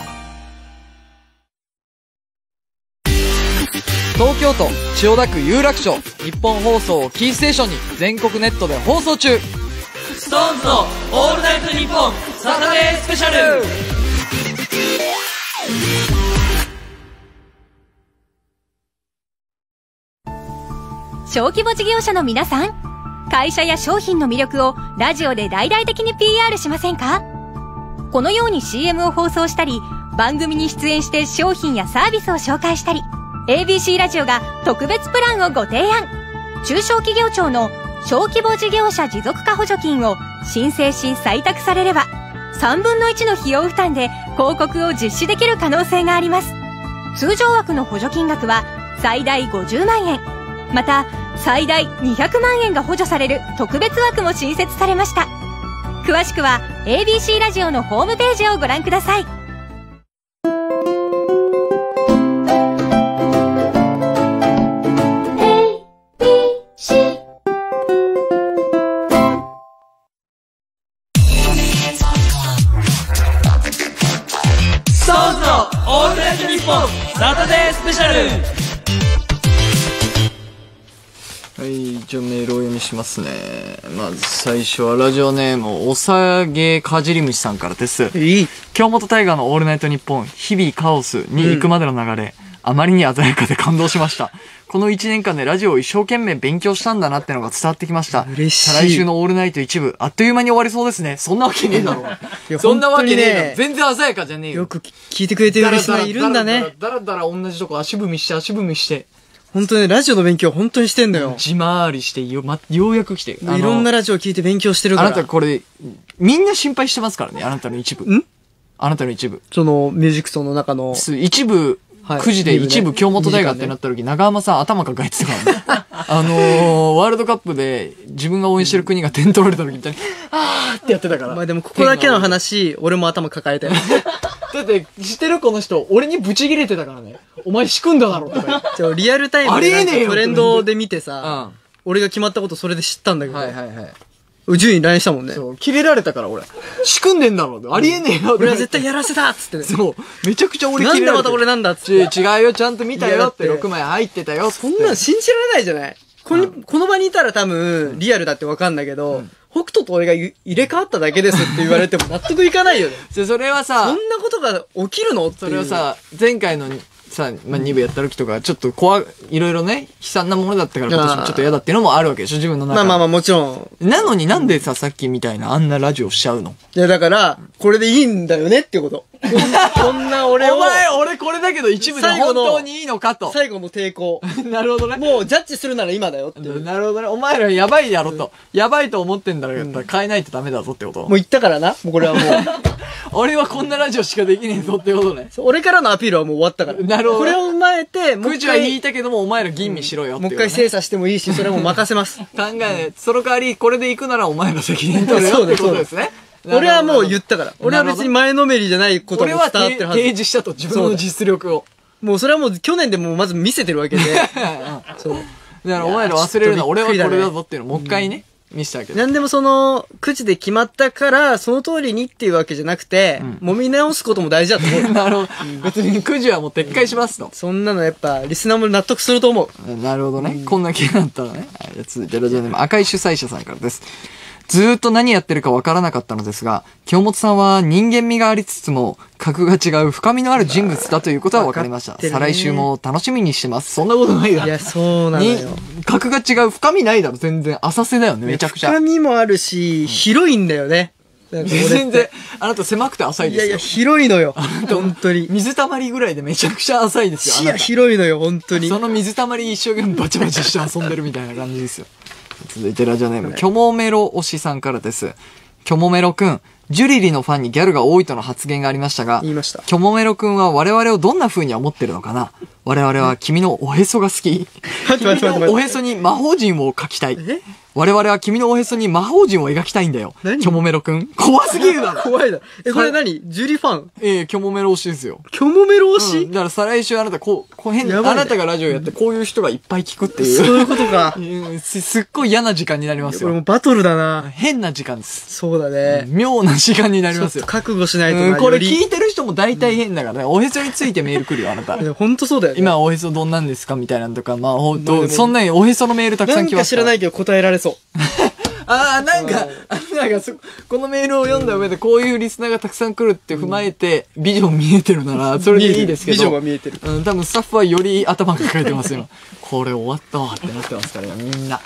東京都千代田区有楽町、日本放送をキーステーションに全国ネットで放送中。 ストーンズのオールナイトニッポンサタデースペシャル。 小規模事業者の皆さん、会社や商品の魅力をラジオで大々的に ピーアール しませんか？このように シーエム を放送したり、番組に出演して商品やサービスを紹介したり、 エービーシー ラジオが特別プランをご提案。中小企業庁の小規模事業者持続化補助金を申請し採択されれば、さんぶんのいちの費用負担で広告を実施できる可能性があります。通常枠の補助金額は最大ごじゅうまんえん、また最大にひゃくまんえんが補助される特別枠も新設されました。詳しくは エービーシー ラジオのホームページをご覧ください。 サタデースペシャル。 はい、じゃあメールを読みしますね。まず最初はラジオネームおさげかじり虫さんからです。 いい京本大河のオールナイトニッポン日々カオスに行くまでの流れ、うん、あまりに鮮やかで感動しました。このいちねんかんでラジオを一生懸命勉強したんだなってのが伝わってきました。 嬉しい。 再来週のオールナイト一部、あっという間に終わりそうですね。そんなわけねえだろ。そんなわけねえだろ。全然鮮やかじゃねえよ。 よく聞いてくれてるリスナーいるんだね。 だらだら同じとこ足踏みして足踏みして。 本当にね、ラジオの勉強本当にしてんだよ。 地回りしてよ、ま、ようやく来て。 いろんなラジオ聞いて勉強してるから。 あなたこれ、みんな心配してますからね、あなたの一部。 んあなたの一部。 その、ミュージックソンの中の。 一部、くじで一部京本大河ってなった時、長浜さん頭抱えてたからね。あのー、ワールドカップで自分が応援してる国が点取られた時みたいに、あーってやってたから。 まあでもここだけの話、俺も頭抱えたよ。 だって、知ってるこの人、俺にブチ切れてたからね。お前仕組んだだろとか言って。リアルタイムでトレンドで見てさ、俺が決まったことそれで知ったんだけど。はいはいはい。順位 ライン したもんね。 そう、切れられたから俺。仕組んでんだろ。ありえねえよ。 俺は絶対やらせたっつってね。 そう。めちゃくちゃ俺切れられて。なんでまた俺なんだっつって。 違うよ、ちゃんと見たよってろくまい入ってたよ。 そんなん信じられないじゃない。この、この場にいたら多分、リアルだってわかんないけど、北斗と俺が入れ替わっただけですって言われても納得いかないよね。 それはさ、 そんなことが起きるのっていう。 それはさ、前回のさ、まあ、に部やった時とか、ちょっと怖い、いろいろね、悲惨なものだったから今年もちょっと嫌だっていうのもあるわけでしょ、自分の中で。 まあまあまあもちろん。 なのになんでさ、さっきみたいなあんなラジオしちゃうの？ いやだから、これでいいんだよねってこと。こんな俺を。 お前、俺これだけど一部で本当にいいのかと。 最後の抵抗。 なるほどね。 もうジャッジするなら今だよって。 なるほどね。お前らやばいやろと。やばいと思ってんだろったら変えないとダメだぞってこと。 もう言ったからな。もうこれはもう。 俺はこんなラジオしかできねえぞってことね。 俺からのアピールはもう終わったから。 なるほど。 これを踏まえて、 もう一回言いたけどもお前ら吟味しろよっていう、ね。 もう一回精査してもいいし、それも任せます。 考えない。その代わり、これで行くならお前の責任取れよってことですね。 俺はもう言ったから。俺は別に前のめりじゃないことも伝わってるはず。 俺は提示したと、自分の実力を。 もうそれはもう去年でもまず見せてるわけで。 そう。だからお前ら忘れるな、俺はこれだぞっていうのをもう一回ね、見せてあげる。 なんでもその、くじで決まったから、その通りにっていうわけじゃなくて、揉み直すことも大事だと思う。 なるほど。別にくじはもう撤回しますと。 そんなのやっぱ、リスナーも納得すると思う。 なるほどね。こんな気になったらね。はい、続いてラジオネーム赤い主催者さんからです。 ずーっと何やってるかわからなかったのですが、京本さんは人間味がありつつも、格が違う深みのある人物だということは分かりました。再来週も楽しみにしてます。そんなことないだろ。 いや、そうなのよ。 格が違う深みないだろ、全然。浅瀬だよね、めちゃくちゃ。 深みもあるし、広いんだよね。 全然、あなた狭くて浅いですよ。 いやいや、広いのよ。本当に。 水たまりぐらいでめちゃくちゃ浅いですよ。 視野広いのよ、本当に。 その水たまり一生懸命バチバチして遊んでるみたいな感じですよ。続いてラジオネーム、キョモメロ推しさんからです。キョモメロくん、ジュリリのファンにギャルが多いとの発言がありましたが、 言いました。 キョモメロくんは我々をどんな風に思ってるのかな。我々は君のおへそが好き。君のおへそに魔法陣を描きたい。我々は君のおへそに魔法陣を描きたいんだよ。キョモメロくん。怖すぎるだろ。 怖いだろ。え、これ何ジュリファン？ ええ、キョモメロ推しですよ。 キョモメロ推し、 うん、だから再来週あなたこう、こう変な、あなたがラジオやってこういう人がいっぱい聞くっていう。 そういうことか。 す, すっごい嫌な時間になりますよ。 これもバトルだな。 変な時間です。 そうだね。 妙な時間になりますよ。 覚悟しないとな、 うん。これ聞いてる人も大体変だからね。おへそについてメール来るよ、あなた。 ほんとそうだよね。 今おへそどんなんですかみたいなのとか、まあほんと、そんなにおへそのメールたくさん来ますから。 なんか知らないけど答えられそう。 ああ、なんか、なんかそ、このメールを読んだ上でこういうリスナーがたくさん来るって踏まえて、ビジョン見えてるなら、それでいいですけど。 ビジョンは見えてる。 うん、多分スタッフはより頭が抱えてますよ。これ終わったわってなってますからよ、みんな。はい、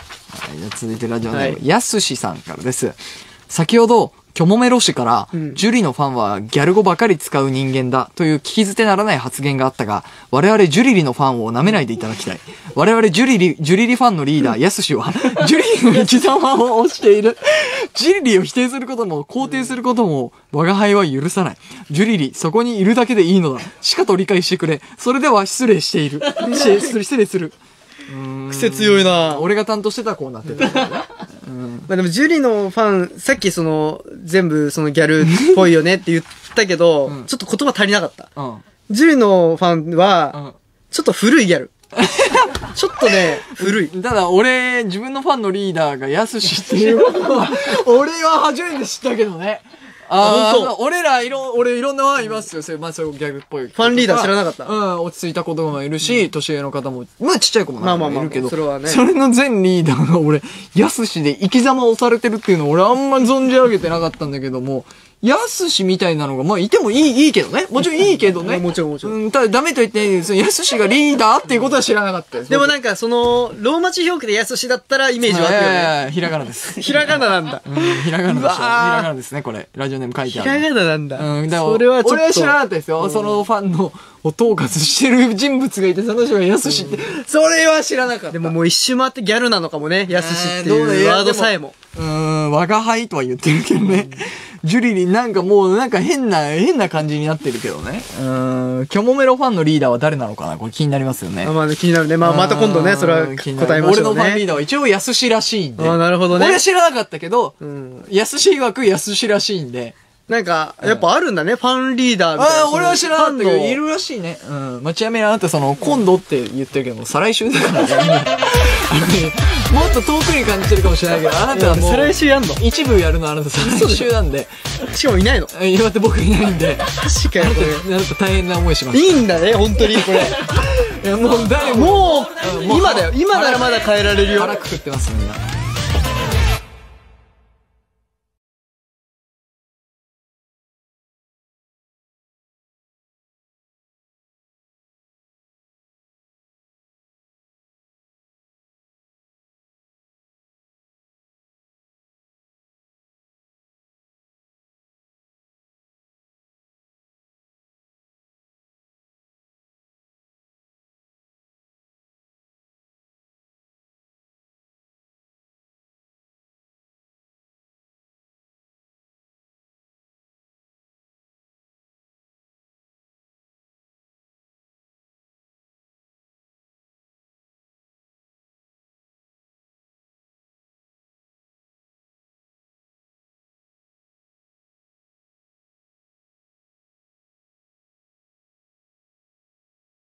続いてラジオネーム、やすしさんからです。先ほど、キョモメロ氏から、うん、ジュリのファンはギャル語ばかり使う人間だという聞き捨てならない発言があったが、我々ジュリリのファンを舐めないでいただきたい。我々ジュリリ、ジュリリファンのリーダー、ヤス氏は、ジュリリの生き様を推している。ジュリリを否定することも、肯定することも、我が輩は許さない。ジュリリ、そこにいるだけでいいのだ。しかと理解してくれ。それでは失礼している。失礼する。 癖強いな。 俺が担当してたコーナーって言ったんだね。 うん、まあでもジュリのファン、さっきその、全部そのギャルっぽいよねって言ったけど、うん、ちょっと言葉足りなかった。うん、ジュリのファンは、ちょっと古いギャル。ちょっとね、古い。 ただ俺、自分のファンのリーダーがヤスシっていうことは、俺は初めて知ったけどね。ああ、俺らいろ、俺いろんなファンいますよ。それ、まあそういうギャグっぽい。 ファンリーダー知らなかった。 うん、落ち着いた子供もいるし、年上の方も、まあちっちゃい子もなんかいるけど、 それはね。 それの全リーダーが俺、ヤスシで生き様を押されてるっていうのを俺あんま存じ上げてなかったんだけども、ヤスシみたいなのが、まあいてもいい、いいけどね。もちろんいいけどね。 もちろんもちろん。 うん、ただダメと言って、ヤスシがリーダーっていうことは知らなかったです。 でもなんかその、ローマ字表記でヤスシだったらイメージ湧くよね。 いやいやひらがなです。 ひらがななんだ。 うん、ひらがなでしょ。ひらがなですね、これ。ラジオネーム書いてある。 ひらがななんだ。 うん、だからそれはちょっと。 俺は知らなかったですよ。そのファンの、を統括してる人物がいて、その人がヤスシって、それは知らなかった。 でももう一周回ってギャルなのかもね、ヤスシっていうワードさえも。 うーん、我が輩とは言ってるけどね。ジュリリンなんかもうなんか変な、変な感じになってるけどね。うーん、キョモメロファンのリーダーは誰なのかなこれ気になりますよね。 あまあ気になるね。まあまた今度ね、それは答えましょうね。 俺のファンリーダーは一応ヤスシらしいんで。 あなるほどね。 俺は知らなかったけど、ヤスシ曰くヤスシらしいんで。 なんか、やっぱあるんだね、ファンリーダーみたいな。 ああ、俺は知らなかったけど、いるらしいね。うん。まあ、ちなみにあなたその、今度って言ってるけども、再来週だからね。もっと遠くに感じてるかもしれないけど、あなたはもう、 再来週やんの一部やるのあなた再来週なんで。 しかもいないの今って僕いないんで。 確かに。 あなた大変な思いします。 いいんだね、本当に、これ。いや、もう、誰も、もう、今だよ。今ならまだ変えられるよ。 腹くくってます、みんな。